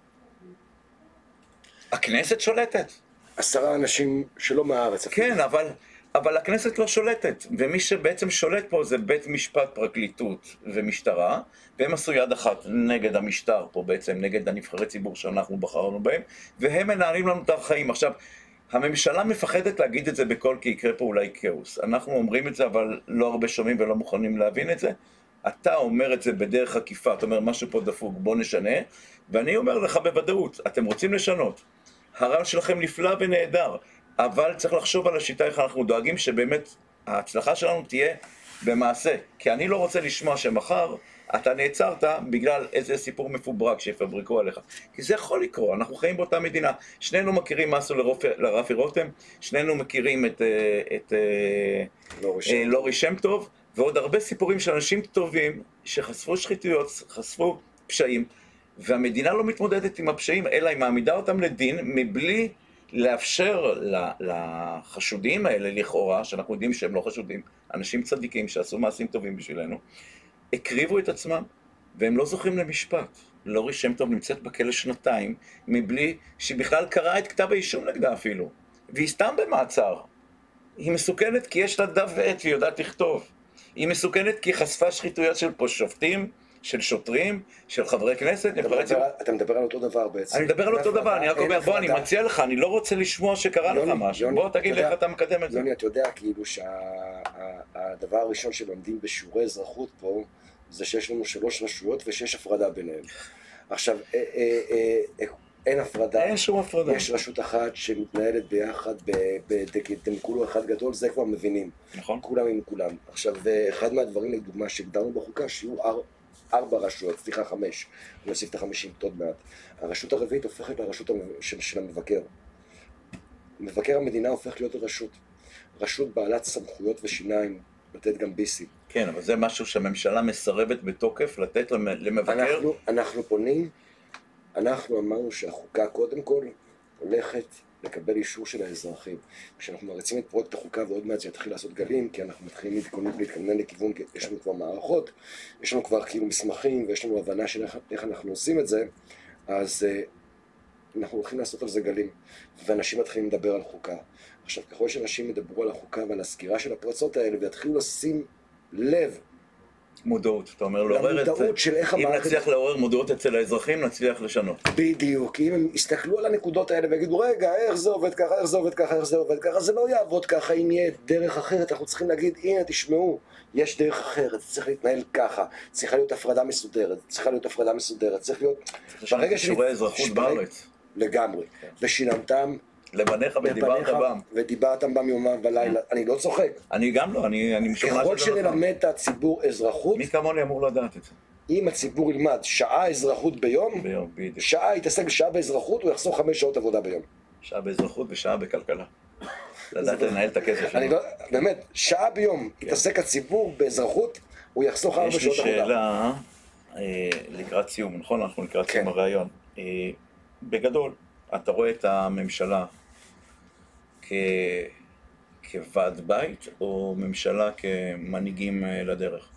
הכנסת שולטת. 10 אנשים שלא מהארץ. כן, אבל הכנסת לא שולטת, ומי שבעצם שולט פה זה בית משפט, פרקליטות ומשטרה, והם עשו יד אחת נגד המשטר פה בעצם, נגד הנבחרי ציבור שאנחנו בחרנו בהם, והם מנהלים לנו את החיים. עכשיו, הממשלה מפחדת להגיד את זה בקול, כי יקרה פה אולי כאוס. אנחנו אומרים את זה, אבל לא הרבה שומעים ולא מוכנים להבין את זה. אתה אומר את זה בדרך עקיפה, אתה אומר משהו פה דפוק, בוא נשנה, ואני אומר לך בוודאות, אתם רוצים לשנות. הרעיון שלכם נפלא ונהדר, אבל צריך לחשוב על השיטה איך אנחנו דואגים שבאמת ההצלחה שלנו תהיה במעשה. כי אני לא רוצה לשמוע שמחר אתה נעצרת בגלל איזה סיפור מפוברק שיפברקו עליך. כי זה יכול לקרות, אנחנו חיים באותה מדינה. שנינו מכירים מה עשו לרפי רותם, שנינו מכירים את לורי שם טוב, ועוד הרבה סיפורים של אנשים טובים שחשפו שחיתויות, חשפו פשעים, והמדינה לא מתמודדת עם הפשעים, אלא היא מעמידה אותם לדין מבלי לאפשר לחשודים האלה לכאורה, שאנחנו יודעים שהם לא חשודים, אנשים צדיקים שעשו מעשים טובים בשבילנו, הקריבו את עצמם, והם לא זוכים למשפט. לורי שם טוב נמצאת בכלא 2 מבלי שבכלל קראה את כתב האישום נגדה אפילו, והיא סתם במעצר. היא מסוכנת כי יש לה דף ועט והיא יודעת לכתוב. היא מסוכנת כי היא חשפה שחיתויות של פה שופטים, של שוטרים, של חברי כנסת, נבחרי ציבור. אתה מדבר על אותו דבר בעצם. אני מדבר על אותו דבר, אני רק אומר, בוא, אני מציע לך, אני לא רוצה לשמוע שקרה לך משהו. בוא תגיד לי איך אתה מקדם את זה. יוני, אתה יודע כאילו שהדבר הראשון שלומדים בשיעורי אזרחות פה, זה שיש לנו 3 רשויות ושיש הפרדה ביניהם. עכשיו, אין הפרדה. אין שום הפרדה. יש רשות אחת שמתנהלת ביחד בדמקולו אחד גדול, זה כבר מבינים. נכון. כולם עם כולם. עכשיו, אחד מהדברים, לדוגמה, שהגדרנו בחוקה, שיהיו 4 רשויות, סליחה 5, אני אוסיף את ה-50 עוד מעט. הרשות הרביעית הופכת לרשות של המבקר. מבקר המדינה הופך להיות רשות בעלת סמכויות ושיניים, לתת גם ביסי. כן, אבל זה משהו שהממשלה מסרבת בתוקף לתת למבקר. אנחנו פונים, אנחנו אמרנו שהחוקה קודם כל הולכת לקבל אישור של האזרחים. כשאנחנו מריצים את פרויקט החוקה ועוד מעט זה יתחיל לעשות גלים, כי אנחנו מתחילים להתכונן לכיוון, יש לנו כבר מערכות, יש לנו כבר כאילו מסמכים ויש לנו הבנה של איך אנחנו עושים את זה, אז אנחנו הולכים לעשות על זה גלים, ואנשים מתחילים לדבר על חוקה. עכשיו, ככל שאנשים ידברו על החוקה ועל הסגירה של הפרצות האלה ויתחילו לשים לב מודעות, אתה אומר לעורר את זה. אם נצליח לעורר מודעות אצל האזרחים, נצליח לשנות. בדיוק, אם הם יסתכלו על הנקודות האלה ויגידו, רגע, איך זה עובד ככה, איך זה עובד ככה, איך זה עובד ככה, זה לא יעבוד ככה, אם יהיה דרך אחרת, אנחנו צריכים להגיד, הנה, תשמעו, יש דרך אחרת, צריך להתנהל ככה, צריכה להיות הפרדה מסודרת, צריך להיות... ברגע שיעורי אזרחות בארץ. לגמרי, ושילמתם לבניך ודיברתם בם יומם ולילה, אני לא צוחק. אני גם לא, אני משוכנע ככל שנלמד את הציבור אזרחות, מי כמוני אמור לדעת את זה? אם הציבור ילמד שעה אזרחות ביום, שעה יתעסק שעה באזרחות, הוא יחסוך 5 שעות עבודה ביום. שעה באזרחות ושעה בכלכלה. לדעת לנהל את הכסף שלנו. באמת, שעה ביום יתעסק הציבור באזרחות, הוא יחסוך 4 שעות עבודה. יש לי שאלה לקראת סיום, נכון? אנחנו לקראת סיום הרעיון. בגדול, אתה רואה את הממשלה כוועד בית או ממשלה כמנהיגים לדרך?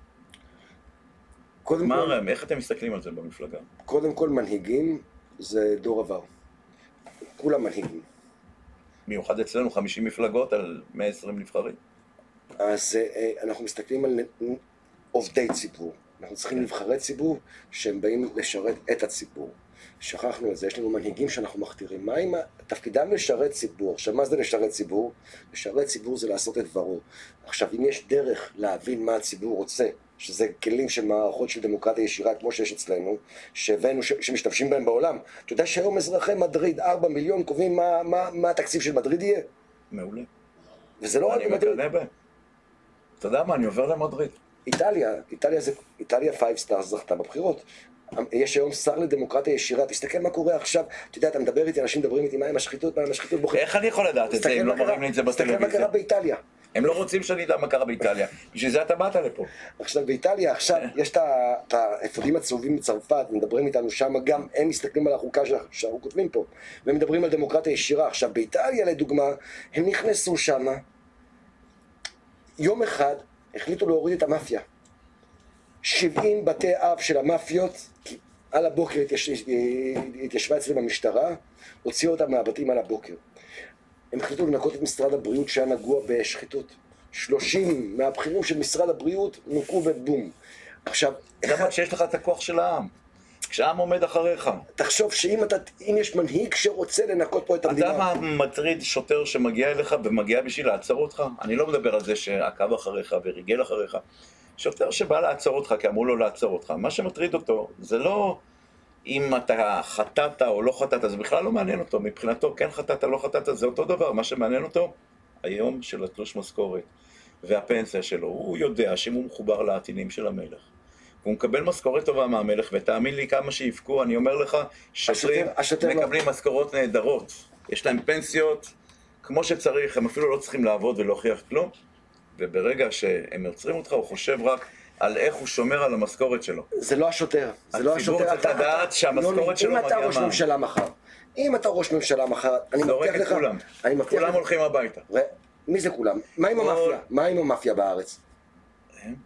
איך אתם מסתכלים על זה במפלגה? קודם כל מנהיגים זה דור עבר. כולם מנהיגים. מיוחד אצלנו 50 מפלגות על 120 נבחרים. אז אנחנו מסתכלים על עובדי ציבור. אנחנו צריכים נבחרי ציבור שהם באים לשרת את הציבור. שכחנו את זה, יש לנו מנהיגים שאנחנו מכתירים. מה עם תפקידם לשרת ציבור? עכשיו, מה זה לשרת ציבור? לשרת ציבור זה לעשות את דברו. עכשיו, אם יש דרך להבין מה הציבור רוצה, שזה כלים של מערכות של דמוקרטיה ישירה, כמו שיש אצלנו, שהבאנו, שמשתמשים בהם בעולם. אתה יודע שהיום אזרחי מדריד, 4 מיליון, קובעים מה התקציב של מדריד יהיה? מעולה. וזה לא רק מדריד. אתה יודע מה, אני עובר למדריד. איטליה 5 סטארס זכתה בבחירות. יש היום שר לדמוקרטיה ישירה, תסתכל מה קורה עכשיו, אתה יודע, אתה מדבר איתי, אנשים מדברים איתי, מה עם השחיתות, בוחרים. איך אני יכול לדעת את זה אם לא מראים לי את זה בטלוויזיה? תסתכל מה קרה באיטליה. הם לא רוצים שאני אדע מה קרה באיטליה, בשביל זה אתה באת לפה. עכשיו באיטליה, עכשיו יש את האפודים הצהובים מצרפת, מדברים איתנו שם, גם הם מסתכלים על החוקה שאנחנו כותבים פה, והם מדברים על דמוקרטיה ישירה. עכשיו באיטליה לדוגמה, הם נכנסו שם, יום אחד החליטו להוריד את המאפיה. 70 בתי אב של המאפיות, על הבוקר התיישבה אצלם במשטרה, הוציאו אותם מהבתים על הבוקר. הם החליטו לנקות את משרד הבריאות שהיה נגוע בשחיתות. 30 מהבכירים של משרד הבריאות נוקו ובום. עכשיו, למה שיש לך את הכוח של העם? כשהעם עומד אחריך. תחשוב שאם יש מנהיג שרוצה לנקות פה את המדינה... אתה מטריד שוטר שמגיע אליך ומגיע בשביל לעצור אותך? אני לא מדבר על זה שעקב אחריך וריגל אחריך. שוטר שבא לעצור אותך כי אמרו לו לעצור אותך. מה שמטריד אותו זה לא אם אתה חטאת או לא חטאת, זה בכלל לא מעניין אותו. מבחינתו כן חטאת, לא חטאת, זה אותו דבר. מה שמעניין אותו, היום של התלוש משכורת והפנסיה שלו, הוא יודע שאם הוא מחובר לעטינים של המלך. הוא מקבל משכורת טובה מהמלך, ותאמין לי כמה שיפקו, אני אומר לך, שוטרים מקבלים משכורות נהדרות. יש להם פנסיות כמו שצריך, הם אפילו לא צריכים לעבוד ולהוכיח כלום. וברגע שהם יוצרים אותך, הוא חושב רק על איך הוא שומר על המשכורת שלו. זה לא השוטר. הציבור צריך לדעת שהמשכורת שלו מגיעה מה. אם אתה ראש ממשלה מחר, אני מבטיח לך... כולם הולכים הביתה. מי זה כולם? מה עם המאפיה? מה עם המאפיה בארץ?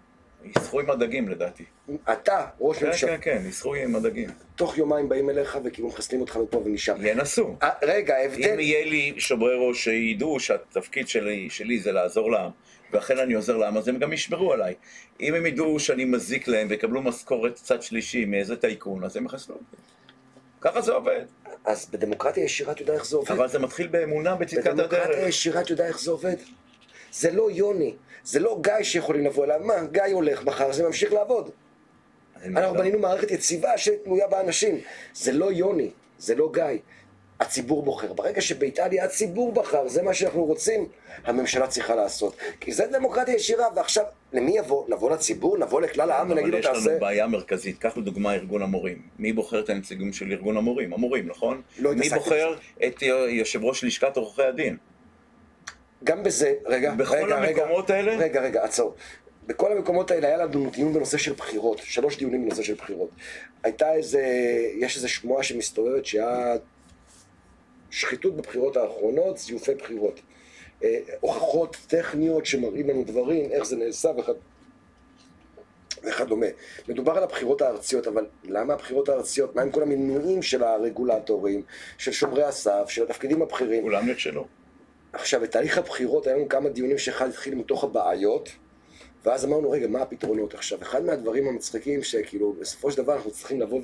יסחו עם הדגים לדעתי. אתה, ראש כן, ממשלה, כן, כן, יסחו עם הדגים. תוך יומיים באים אליך וכאילו מחסנים אותך מפה ומשם. ינסו. רגע, אם ההבדל... יהיה לי שומרי ראש שידעו שהתפקיד שלי זה לעזור לעם, ואכן אני עוזר לעם, אז הם גם ישמרו עליי. אם הם ידעו שאני מזיק להם ויקבלו משכורת צד שלישי מאיזה טייקון, אז הם יחסנו אותי. ככה זה עובד. אז בדמוקרטיה ישירה אתה יודע איך זה עובד. אבל זה מתחיל באמונה בצדקת הדרך. בדמוקרטיה ישירה אתה יודע איך זה עובד. זה לא יוני, זה לא גיא שיכולים לבוא אליו. מה, גיא הולך מחר, זה ממשיך לעבוד. אנחנו בנינו מערכת יציבה שתלויה באנשים. זה לא יוני, זה לא גיא. הציבור בוחר. ברגע שבאיטליה הציבור בחר, זה מה שאנחנו רוצים, הממשלה צריכה לעשות. כי זה דמוקרטיה ישירה, ועכשיו, למי יבוא? נבוא לציבור? נבוא לכלל העם ונגיד לו תעשה? אבל יש לנו בעיה מרכזית. קח לדוגמה ארגון המורים. מי בוחר את הנציגים של ארגון המורים? המורים, נכון? מי בוחר את יושב ראש לשכת עורכי הדין? גם בזה, בכל המקומות האלה? רגע, עצור. בכל המקומות האלה היה לנו דיון בנושא של בחירות, 3 דיונים בנושא של בחירות. יש איזה שמועה שמסתובבת שהיה שחיתות בבחירות האחרונות, זיופי בחירות. הוכחות טכניות שמראים לנו דברים, איך זה נעשה וכדומה. מדובר על הבחירות הארציות, אבל למה הבחירות הארציות? מה עם כל המינויים של הרגולטורים, של שומרי הסף, של התפקידים הבכירים? כולם נכשלו. עכשיו, בתהליך הבחירות היה לנו כמה דיונים שאחד התחיל מתוך הבעיות, ואז אמרנו, רגע, מה הפתרונות עכשיו? אחד מהדברים המצחיקים שכאילו, בסופו של דבר אנחנו צריכים לבוא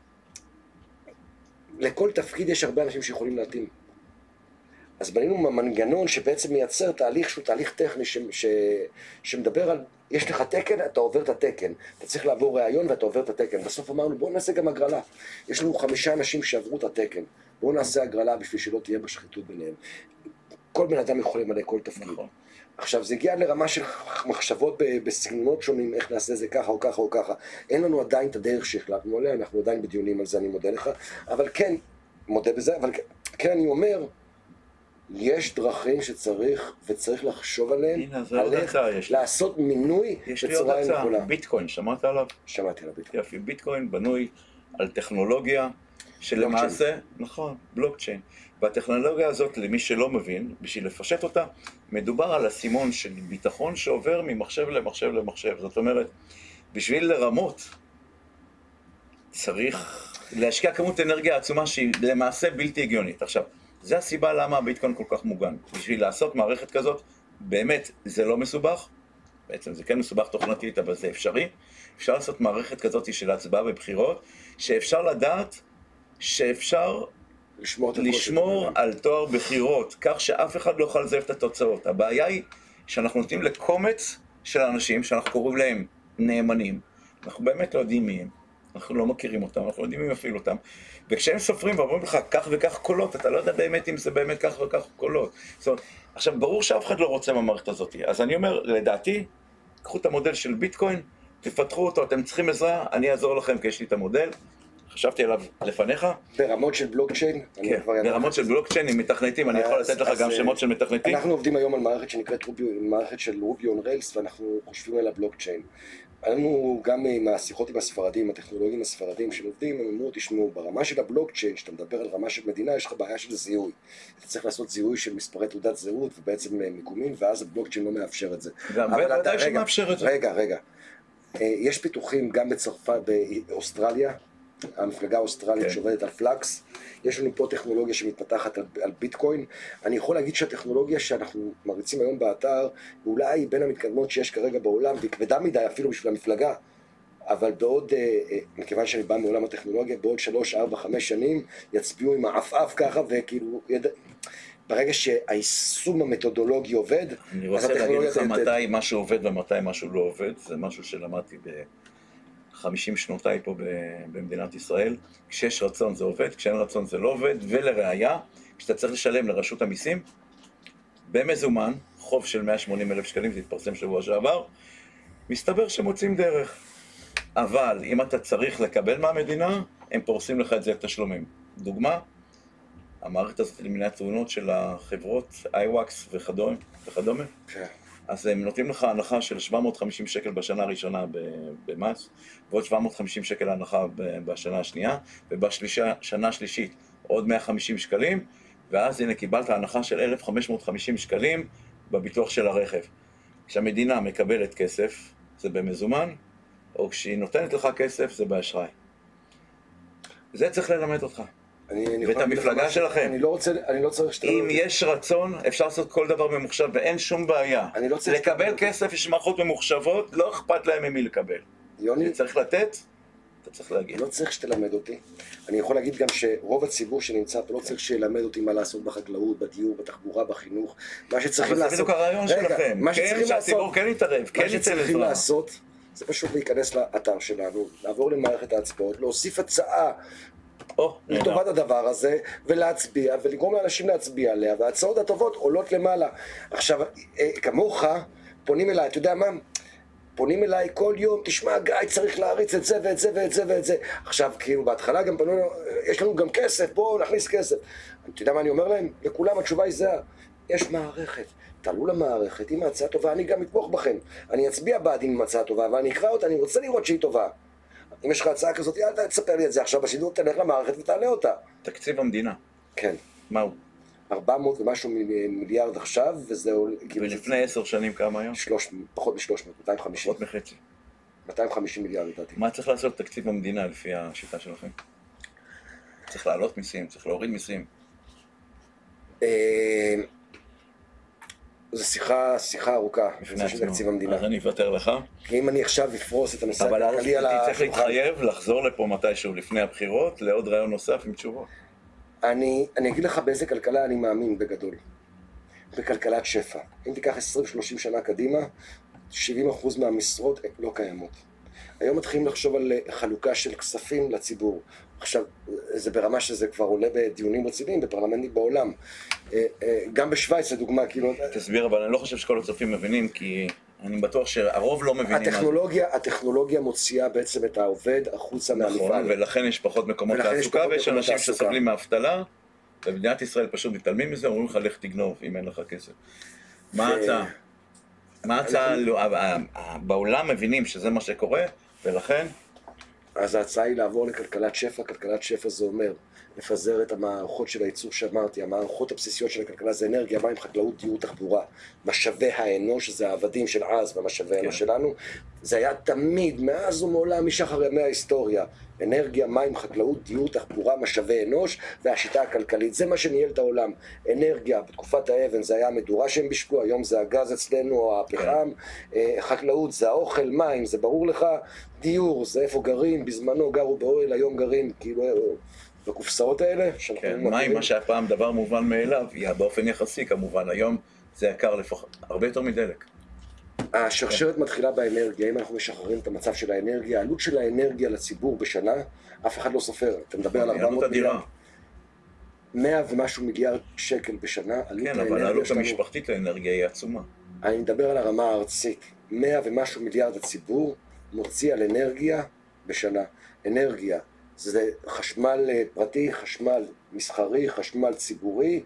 לכל תפקיד יש הרבה אנשים שיכולים להתאים. אז בנינו מנגנון שבעצם מייצר תהליך שהוא תהליך טכני שמדבר על, יש לך תקן, אתה עובר את התקן. אתה צריך לעבור ראיון ואתה עובר את התקן. בסוף אמרנו, בואו נעשה גם הגרלה. יש לנו 5 אנשים שעברו את התקן. בואו נעשה הגרלה בשביל שלא תהיה בשחיתות ביניהם. כל בן אדם יכול למלא כל תפקיד. נכון. עכשיו, זה הגיע לרמה של מחשבות בסגנונות שונים, איך נעשה זה ככה או ככה או ככה. אין לנו עדיין את הדרך שהחלטנו עליה, אנחנו עדיין בדיונים על זה, אני מודה לך. אבל כן, מודה בזה, אבל כן אני אומר, יש דרכים שצריך וצריך לחשוב עליהן, הנה, זה עוד הצעה יש לי. לעשות מינוי יש לי עוד הצעה, ביטקוין, שמעת עליו? שמעתי על הביטקוין. יפי, ביטקוין בנוי על טכנולוגיה שלמעשה, נכון, בלוקצ'יין. והטכנולוגיה הזאת, למי שלא מבין, בשביל לפשט אותה, מדובר על הסימון של ביטחון שעובר ממחשב למחשב למחשב. זאת אומרת, בשביל לרמות, צריך להשקיע כמות אנרגיה עצומה שהיא למעשה בלתי הגיונית. עכשיו, זה הסיבה למה הביטקוין כל כך מוגן. בשביל לעשות מערכת כזאת, באמת, זה לא מסובך. בעצם זה כן מסובך תוכנתית, אבל זה אפשרי. אפשר לעשות מערכת כזאת של הצבעה בבחירות, שאפשר לדעת שאפשר לשמור על תואר בחירות, כך שאף אחד לא יכול לזייף את התוצאות. הבעיה היא שאנחנו נותנים לקומץ של אנשים, שאנחנו קוראים להם נאמנים. אנחנו באמת לא יודעים מי הם. אנחנו לא מכירים אותם, אנחנו לא יודעים מי מפעיל אותם. וכשהם סופרים ואומרים לך כך וכך קולות, אתה לא יודע באמת אם זה באמת כך וכך קולות. זאת אומרת, עכשיו, ברור שאף אחד לא רוצה במערכת הזאת. אז אני אומר, לדעתי, קחו את המודל של ביטקוין, תפתחו אותו, אתם צריכים עזרה, אני אעזור לכם כי יש לי את המודל. חשבתי עליו לפניך. ברמות של בלוקצ'יין? כן, ברמות של בלוקצ'יין עם מתכנתים, אני יכול לתת לך גם שמות של מתכנתים. אנחנו עובדים היום על מערכת שנקראת מערכת של רובי און ריילס, ואנחנו חושבים על הבלוקצ'יין. אנחנו גם עם השיחות עם הספרדים, הטכנולוגים הספרדים שעובדים, הם אמרו, תשמעו, ברמה של הבלוקצ'יין, שאתה מדבר על רמה של מדינה, יש לך בעיה של זיהוי. אתה צריך לעשות זיהוי של מספרי תעודת זהות ובעצם מיקומים, ואז הבלוקצ'יין לא מאפשר את זה. גם בוודאי שמאפשר את זה. רגע. יש פיתוחים גם בצרפת, באוסטרליה, המפלגה האוסטרלית שעובדת על פלקס. יש לנו פה טכנולוגיה שמתפתחת על ביטקוין. אני יכול להגיד שהטכנולוגיה שאנחנו מריצים היום באתר, אולי בין המתקדמות שיש כרגע בעולם, והיא כבדה מדי אפילו בשביל המפלגה, אבל בעוד, מכיוון שאני בא מעולם הטכנולוגיה, בעוד 3, 4, 5 שנים יצביעו עם העפעף ככה, וכאילו, ברגע שהיישום המתודולוגי עובד, אני רוצה להגיד לך מתי משהו עובד ומתי משהו לא עובד. זה משהו שלמדתי 50 שנותיי פה במדינת ישראל. כשיש רצון זה עובד, כשאין רצון זה לא עובד, ולראיה, כשאתה צריך לשלם לרשות המיסים, במזומן, חוב של 180,000 שקלים, זה התפרסם שבוע שעבר, מסתבר שמוצאים דרך. אבל אם אתה צריך לקבל מהמדינה, הם פורסים לך את זה לתשלומים. דוגמה, המערכת הזאת למניעת תאונות של החברות, איוואקס וכדומה. כן. אז הם נותנים לך הנחה של 750 שקל בשנה הראשונה במס, ועוד 750 שקל הנחה בשנה השנייה, ובשנה השלישית עוד 150 שקלים, ואז הנה קיבלת הנחה של 1,550 שקלים בביטוח של הרכב. כשהמדינה מקבלת כסף, זה במזומן, או כשהיא נותנת לך כסף, זה באשראי. זה צריך ללמד אותך. ואת המפלגה שלכם. אני לא צריך שתלמד. אם יש רצון, אפשר לעשות כל דבר ממוחשב, ואין שום בעיה. לקבל כסף, יש מערכות ממוחשבות, לא אכפת להם ממי לקבל. יוני, צריך לתת, אתה צריך להגיד. לא צריך שתלמד אותי. אני יכול להגיד גם שרוב הציבור שנמצא פה לא צריך שילמד אותי מה לעשות בחקלאות, בדיור, בתחבורה, בחינוך. מה שצריכים לעשות... אבל זה בדיוק הרעיון שלכם. כן, שהציבור כן יתערב, כן יצא לזרוע. מה שצריכים לעשות, זה פשוט להיכנס לאתר שלנו, לעבור למערכת ההצבעות, להוסיף הצעה לטובת הדבר הזה, ולהצביע, ולגרום לאנשים להצביע עליה, וההצעות הטובות עולות למעלה. עכשיו, כמוך, פונים אליי, אתה יודע מה? פונים אליי כל יום, תשמע, גיא, צריך להריץ את זה ואת זה ואת זה ואת זה. עכשיו, כאילו, בהתחלה גם פנו, יש לנו גם כסף, בואו נכניס כסף. אתה יודע מה אני אומר להם? לכולם התשובה היא זהה. יש מערכת, תעלו למערכת, אם ההצעה טובה, אני גם אתמוך בכם. אני אצביע בעד עם הצעה טובה, ואני אקרא אותה, אני רוצה לראות שהיא טובה. אם יש לך הצעה כזאת, אל תספר לי את זה עכשיו בשידור, תלך למערכת ותעלה אותה. תקציב המדינה. כן. מהו? 400 ומשהו מיליארד עכשיו, וזה... ולפני 10 שנים כמה היום? פחות מ-300, 250. פחות מחצי. 250 מיליארד לדעתי. מה צריך לעשות תקציב המדינה לפי השיטה שלכם? צריך להעלות מיסים, צריך להוריד מיסים. זו שיחה ארוכה, לפני של תקציב המדינה. אז אני אוותר לך. כי אם אני עכשיו אפרוס את הנושא הכלכלי על אבל צריך להתחייב לחזור לפה מתישהו לפני הבחירות, לעוד רעיון נוסף עם תשובות. אני אגיד לך באיזה כלכלה אני מאמין בגדול. בכלכלת שפע. אם תיקח 20-30 שנה קדימה, 70% מהמשרות לא קיימות. היום מתחילים לחשוב על חלוקה של כספים לציבור. עכשיו, זה ברמה שזה כבר עולה בדיונים רציניים, בפרלמנטים בעולם. גם בשוויץ, לדוגמה, כאילו... תסביר, אבל אני לא חושב שכל הצופים מבינים, כי אני בטוח שהרוב לא מבינים. הטכנולוגיה מוציאה בעצם את העובד החוצה מהמפעל. נכון, ולכן יש פחות מקומות תעסוקה, ויש אנשים שסובלים מאבטלה, ובמדינת ישראל פשוט מתעלמים מזה, אומרים לך, לך תגנוב, אם אין לך כסף. מה ההצעה? מה ההצעה? בעולם מבינים שזה מה שקורה, ולכן... אז ההצעה היא לעבור לכלכלת שפע. כלכלת שפע זה אומר לפזר את המערכות של הייצור שאמרתי. המערכות הבסיסיות של הכלכלה זה אנרגיה, מים, חקלאות, דיור, תחבורה. משאבי האנוש, זה העבדים של אז ומשאבי האנוש שלנו. זה היה תמיד, מאז ומעולם, משחר ימי ההיסטוריה. אנרגיה, מים, חקלאות, דיור, תחבורה, משאבי אנוש והשיטה הכלכלית. זה מה שניהל את העולם. אנרגיה, בתקופת האבן זה היה המדורה שהם בישקו, היום זה הגז אצלנו או הפחם. חקלאות זה האוכל, מים, זה ברור לך. דיור זה איפה גרים, בזמנו גרו באוהל, היום גרים כאילו בקופסאות האלה. כן, מים, מה שהיה פעם דבר מובן מאליו, באופן יחסי כמובן, היום זה יקר לפחות, הרבה יותר מדלק. השרשרת מתחילה באנרגיה. אם אנחנו משחררים את המצב של האנרגיה, העלות של האנרגיה לציבור בשנה, אף אחד לא סופר. אתה מדבר על 400 מיליארד. 100 ומשהו מיליארד שקל בשנה. כן, אבל העלות המשפחתית לאנרגיה היא עצומה. אני מדבר על הרמה הארצית. 100 ומשהו מיליארד הציבור מוציא על אנרגיה בשנה. אנרגיה זה חשמל פרטי, חשמל מסחרי, חשמל ציבורי,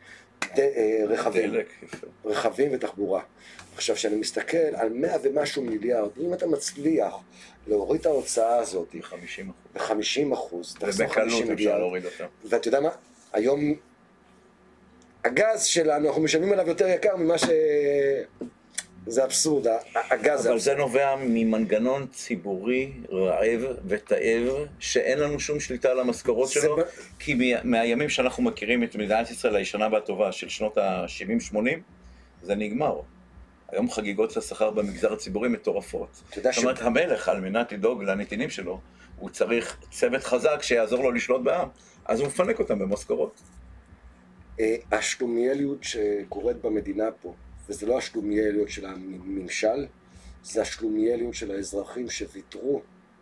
רכבים ותחבורה. עכשיו, שאני מסתכל על 100 ומשהו מיליארד, אם אתה מצליח להוריד את ההוצאה הזאת ב-50%, ובקלות אפשר להוריד אותה. ואתה יודע מה? היום הגז שלנו, אנחנו משלמים עליו יותר יקר ממה זה אבסורד, הגז. אבל זה נובע ממנגנון ציבורי רעב ותאב, שאין לנו שום שליטה על המשכורות שלו, כי מהימים שאנחנו מכירים את מדינת ישראל הישנה והטובה של שנות ה-70-80, זה נגמר. היום חגיגות השכר במגזר הציבורי מטורפות. זאת אומרת, המלך, על מנת לדאוג לנתינים שלו, הוא צריך צוות חזק שיעזור לו לשלוט בעם, אז הוא מפנק אותם במשכורות. השלומיאליות שקורית במדינה פה, וזה לא השלומיאליות של הממשל, זה השלומיאליות של האזרחים שוויתרו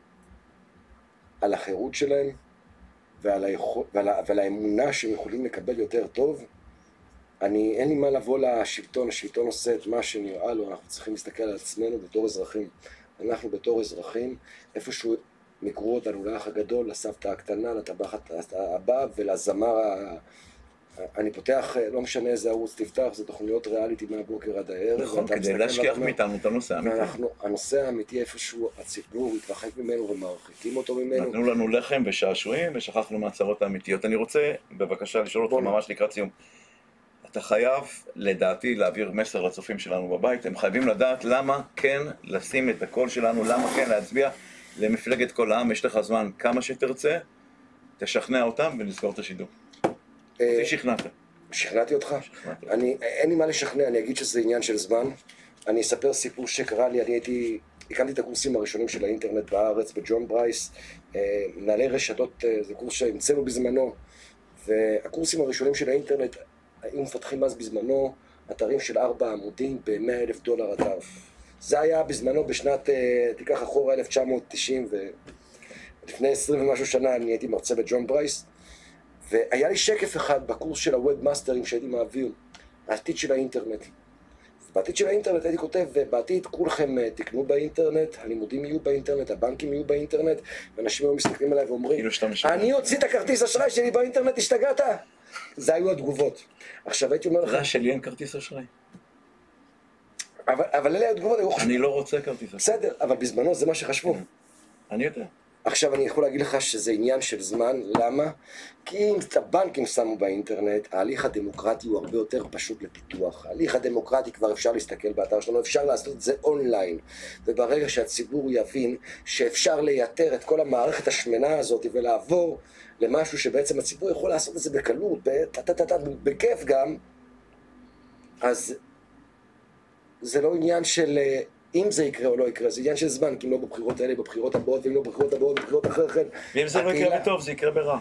על החירות שלהם ועל האמונה שהם יכולים לקבל יותר טוב. אין לי מה לבוא לשלטון, השלטון עושה את מה שנראה לו, אנחנו צריכים להסתכל על עצמנו בתור אזרחים. אנחנו בתור אזרחים, איפשהו נקראו אותנו לאח הגדול, לסבתא הקטנה, לטבחת הבא ולזמר אני פותח, לא משנה איזה ערוץ תפתח, זה תוכניות ריאליטי מהבוקר עד הערב. נכון, כדי להשכיח מאיתנו את הנושא האמיתי. הנושא האמיתי איפשהו, הציבור מתרחק ממנו ומרחיקים אותו ממנו. נתנו לנו לחם ושעשועים ושכחנו מהצרות האמיתיות. אני רוצה בבקשה לשאול אותך ממש לקראת סיום. אתה חייב, לדעתי, להעביר מסר לצופים שלנו בבית. הם חייבים לדעת למה כן לשים את הקול שלנו, למה כן להצביע למפלגת כל העם. יש לך זמן כמה שתרצה, תשכנע אותם ונסגור את השידור. אותי שכנעת. שכנעתי אותך? אין לי מה לשכנע, אני אגיד שזה עניין של זמן. אני אספר סיפור שקרה לי, הקמתי את הקורסים הראשונים של האינטרנט בארץ, בג'ון ברייס, מנהלי רשתות, זה קורס שהמצאנו בזמנו, והקורסים הראשונים של האינטרנט היו מפתחים אז בזמנו אתרים של 4 עמודים ב$100,000 אתר. זה היה בזמנו בשנת, תיקח אחורה 1990, ולפני 20 ומשהו שנה אני הייתי מרצה בג'ון ברייס, והיה לי שקף אחד בקורס של הווב מאסטרים שהייתי מעביר, העתיד של האינטרנט. בעתיד של האינטרנט הייתי כותב, ובעתיד כולכם תקנו באינטרנט, הלימודים יהיו באינטרנט, הבנקים יהיו באינטרנט, ואנשים היו מסתכלים עליי ואומרים, אני אוציא את הכרטיס אשראי שלי באינטרנט, השתגעת? זה היו התגובות. עכשיו הייתי אומר לך... זה שלי אין כרטיס אשראי. אבל אלה התגובות היו חושבים. אני לא רוצה כרטיס אשראי. בסדר, אבל בזמנו זה מה שחשבו. אני יודע. עכשיו אני יכול להגיד לך שזה עניין של זמן, למה? כי אם את הבנקים שמו באינטרנט, ההליך הדמוקרטי הוא הרבה יותר פשוט לפיתוח. ההליך הדמוקרטי כבר אפשר להסתכל באתר שלנו, אפשר לעשות את זה אונליין. וברגע שהציבור יבין שאפשר לייתר את כל המערכת השמנה הזאת ולעבור למשהו שבעצם הציבור יכול לעשות את זה בקלות, בכיף גם, אז זה לא עניין של... אם זה יקרה או לא יקרה, זה עניין של זמן, כי אם לא בבחירות האלה, בבחירות הבאות, ואם לא בבחירות הבאות, בבחירות אחרי כן. ואם זה לא יקרה בטוב, זה יקרה ברע.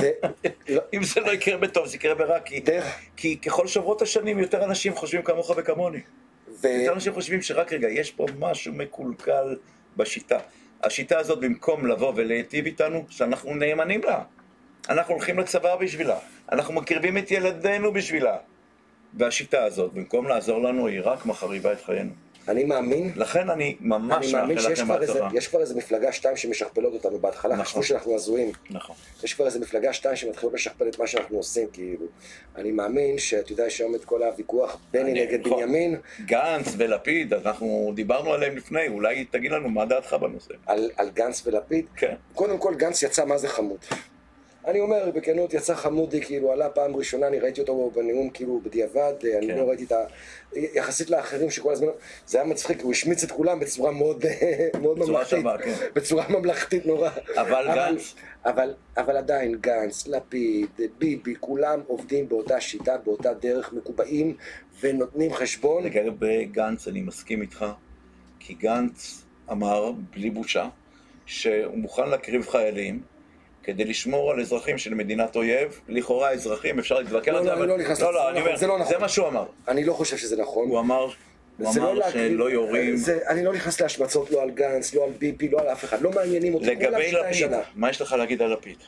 אם זה לא יקרה בטוב, זה יקרה ברע, כי ככל שעוברות השנים, יותר אנשים חושבים כמוך וכמוני. יותר אנשים חושבים שרק רגע, יש פה משהו מקולקל בשיטה. השיטה הזאת, במקום לבוא ולהיטיב איתנו, שאנחנו נאמנים לה. אנחנו הולכים לצבא בשבילה. אנחנו מקריבים את ילדינו בשבילה. והשיטה הזאת, במקום לעזור לנו, היא רק מחריבה את חיינו. אני מאמין, לכן אני ממש מאחל לכם בהצלחה. יש כבר איזה מפלגה 2 שמשכפלות אותנו בהתחלה, חשבו שאנחנו הזויים. נכון. יש כבר איזה מפלגה 2 שמתחילות לשכפל את מה שאנחנו עושים, כאילו. אני מאמין שאתה יודע שהיום את כל הוויכוח בני נגד בנימין. גנץ ולפיד, אנחנו דיברנו עליהם לפני, אולי תגיד לנו מה דעתך בנושא. על גנץ ולפיד? כן. קודם כל גנץ יצא מה זה חמוד. אני אומר, בכנות יצא חמודי, כאילו עלה פעם ראשונה, אני ראיתי אותו בנאום כאילו בדיעבד, אני לא ראיתי את ה... יחסית לאחרים שכל הזמן... זה היה מצחיק, הוא השמיץ את כולם בצורה מאוד ממלכתית. בצורה ממלכתית נורא. אבל גנץ. אבל עדיין גנץ, לפיד, ביבי, כולם עובדים באותה שיטה, באותה דרך, מקובעים ונותנים חשבון. לגבי גנץ אני מסכים איתך, כי גנץ אמר בלי בושה שהוא מוכן להקריב חיילים כדי לשמור על אזרחים של מדינת אויב, לכאורה אזרחים, אפשר להתווכח על זה, אבל... זה מה שהוא אמר. אני לא חושב שזה נכון. הוא אמר שלא יורים... אני לא נכנס להשמצות, לא על גנץ, לא על ביבי, לא על אף אחד, לא מעניינים אותי. לגבי לפיד, מה יש לך להגיד על לפיד?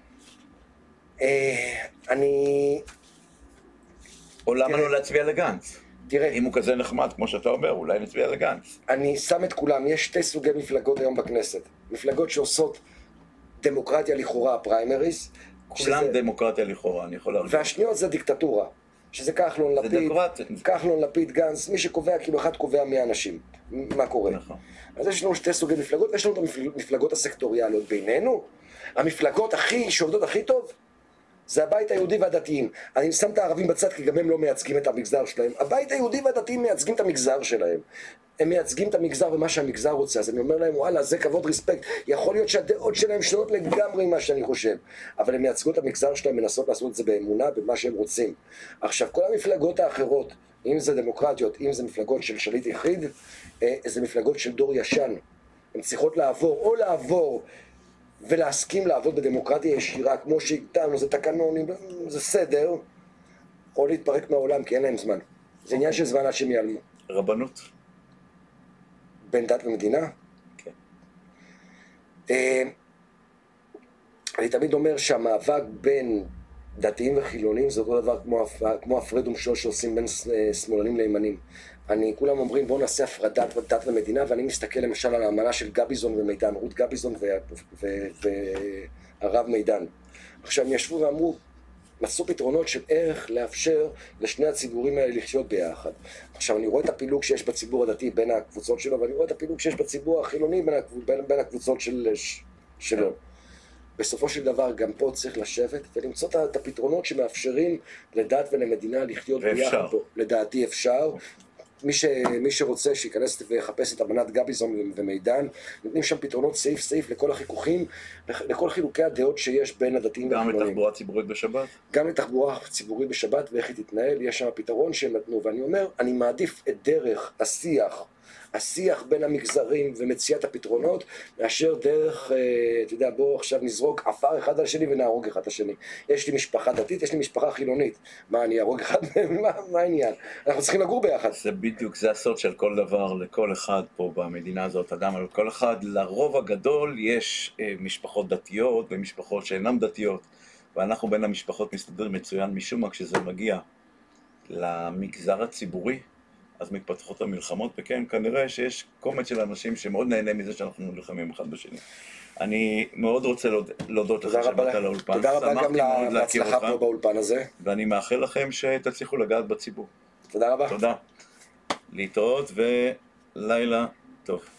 או למה לא להצביע לגנץ? תראה, אם הוא כזה נחמד, כמו שאתה אומר, אולי נצביע לגנץ. אני שם את כולם, יש 2 סוגי מפלגות היום בכנסת. מפלגות שעושות דמוקרטיה לכאורה, פריימריז. כולם דמוקרטיה לכאורה, אני יכול להרגיש. והשניות זה דיקטטורה. שזה כחלון, לפיד, גנץ, מי שקובע, כאילו אחד קובע 100 אנשים. מה קורה? נכון. אז יש לנו 2 סוגי מפלגות, ויש לנו את המפלגות הסקטוריאליות בינינו. המפלגות שעובדות הכי טוב, זה הבית היהודי והדתיים. אני שם את הערבים בצד, כי גם הם לא מייצגים את המגזר שלהם. הבית היהודי והדתיים מייצגים את המגזר שלהם. הם מייצגים את המגזר ומה שהמגזר רוצה, אז אני אומר להם, וואלה, זה כבוד, רספקט. יכול להיות שהדעות שלהם שונות לגמרי ממה שאני חושב, אבל הם מייצגו את המגזר שלהם, מנסות לעשות את זה באמונה, במה שהם רוצים. עכשיו, כל המפלגות האחרות, אם זה דמוקרטיות, אם זה מפלגות של שליט יחיד, זה מפלגות של דור ישן. הן צריכות לעבור ולהסכים לעבוד בדמוקרטיה ישירה, כמו שאיתנו, זה תקנונים, זה סדר, או להתפרק מהעולם, כי אין להם זמן. זה עניין של זמן עד שהם ייעלמו. רבנות. בין דת ומדינה? כן. אני תמיד אומר שהמאבק בין דתיים וחילונים זה אותו דבר כמו הפרד ומשול שעושים בין שמאלנים לימנים. כולם אומרים בואו נעשה הפרדת דת ומדינה, ואני מסתכל למשל על האמנה של גביזון ומידן, רות גביזון והרב מידן. עכשיו הם ישבו ואמרו, מצאו פתרונות של איך לאפשר לשני הציבורים האלה לחיות ביחד. עכשיו אני רואה את הפילוג שיש בציבור הדתי בין הקבוצות שלו, ואני רואה את הפילוג שיש בציבור החילוני בין הקבוצות שלו. בסופו של דבר גם פה צריך לשבת ולמצוא את הפתרונות שמאפשרים לדת ולמדינה לחיות ביחד פה. לדעתי אפשר. מי שרוצה שיכנס ויחפש את אמנת גביזון ומידן, נותנים שם פתרונות סעיף סעיף לכל החיכוכים, לכל חילוקי הדעות שיש בין הדתיים והחילונים. גם לתחבורה ציבורית בשבת? גם לתחבורה ציבורית בשבת ואיך היא תתנהל, יש שם פתרון שהם נתנו, ואני אומר, אני מעדיף את דרך השיח בין המגזרים ומציאת הפתרונות, מאשר דרך, אתה יודע, בוא עכשיו נזרוק עפר אחד על השני ונהרוג אחד השני. יש לי משפחה דתית, יש לי משפחה חילונית. מה, אני אהרוג אחד מהם? מה העניין? אנחנו צריכים לגור ביחד. זה בדיוק, זה הסוד של כל דבר, לכל אחד פה במדינה הזאת, אדם, אבל כל אחד, לרוב הגדול יש משפחות דתיות ומשפחות שאינן דתיות, ואנחנו בין המשפחות מסתדרים מצוין משום מה כשזה מגיע למגזר הציבורי, אז מתפתחות המלחמות, וכן, כנראה שיש קומץ של אנשים שמאוד נהנה מזה שאנחנו נלחמים אחד בשני. אני מאוד רוצה להודות לך שבאת לאולפן. תודה רבה גם להצלחה פה באולפן הזה. ואני מאחל לכם שתצליחו לגעת בציבור. תודה רבה. תודה. להתראות ולילה טוב.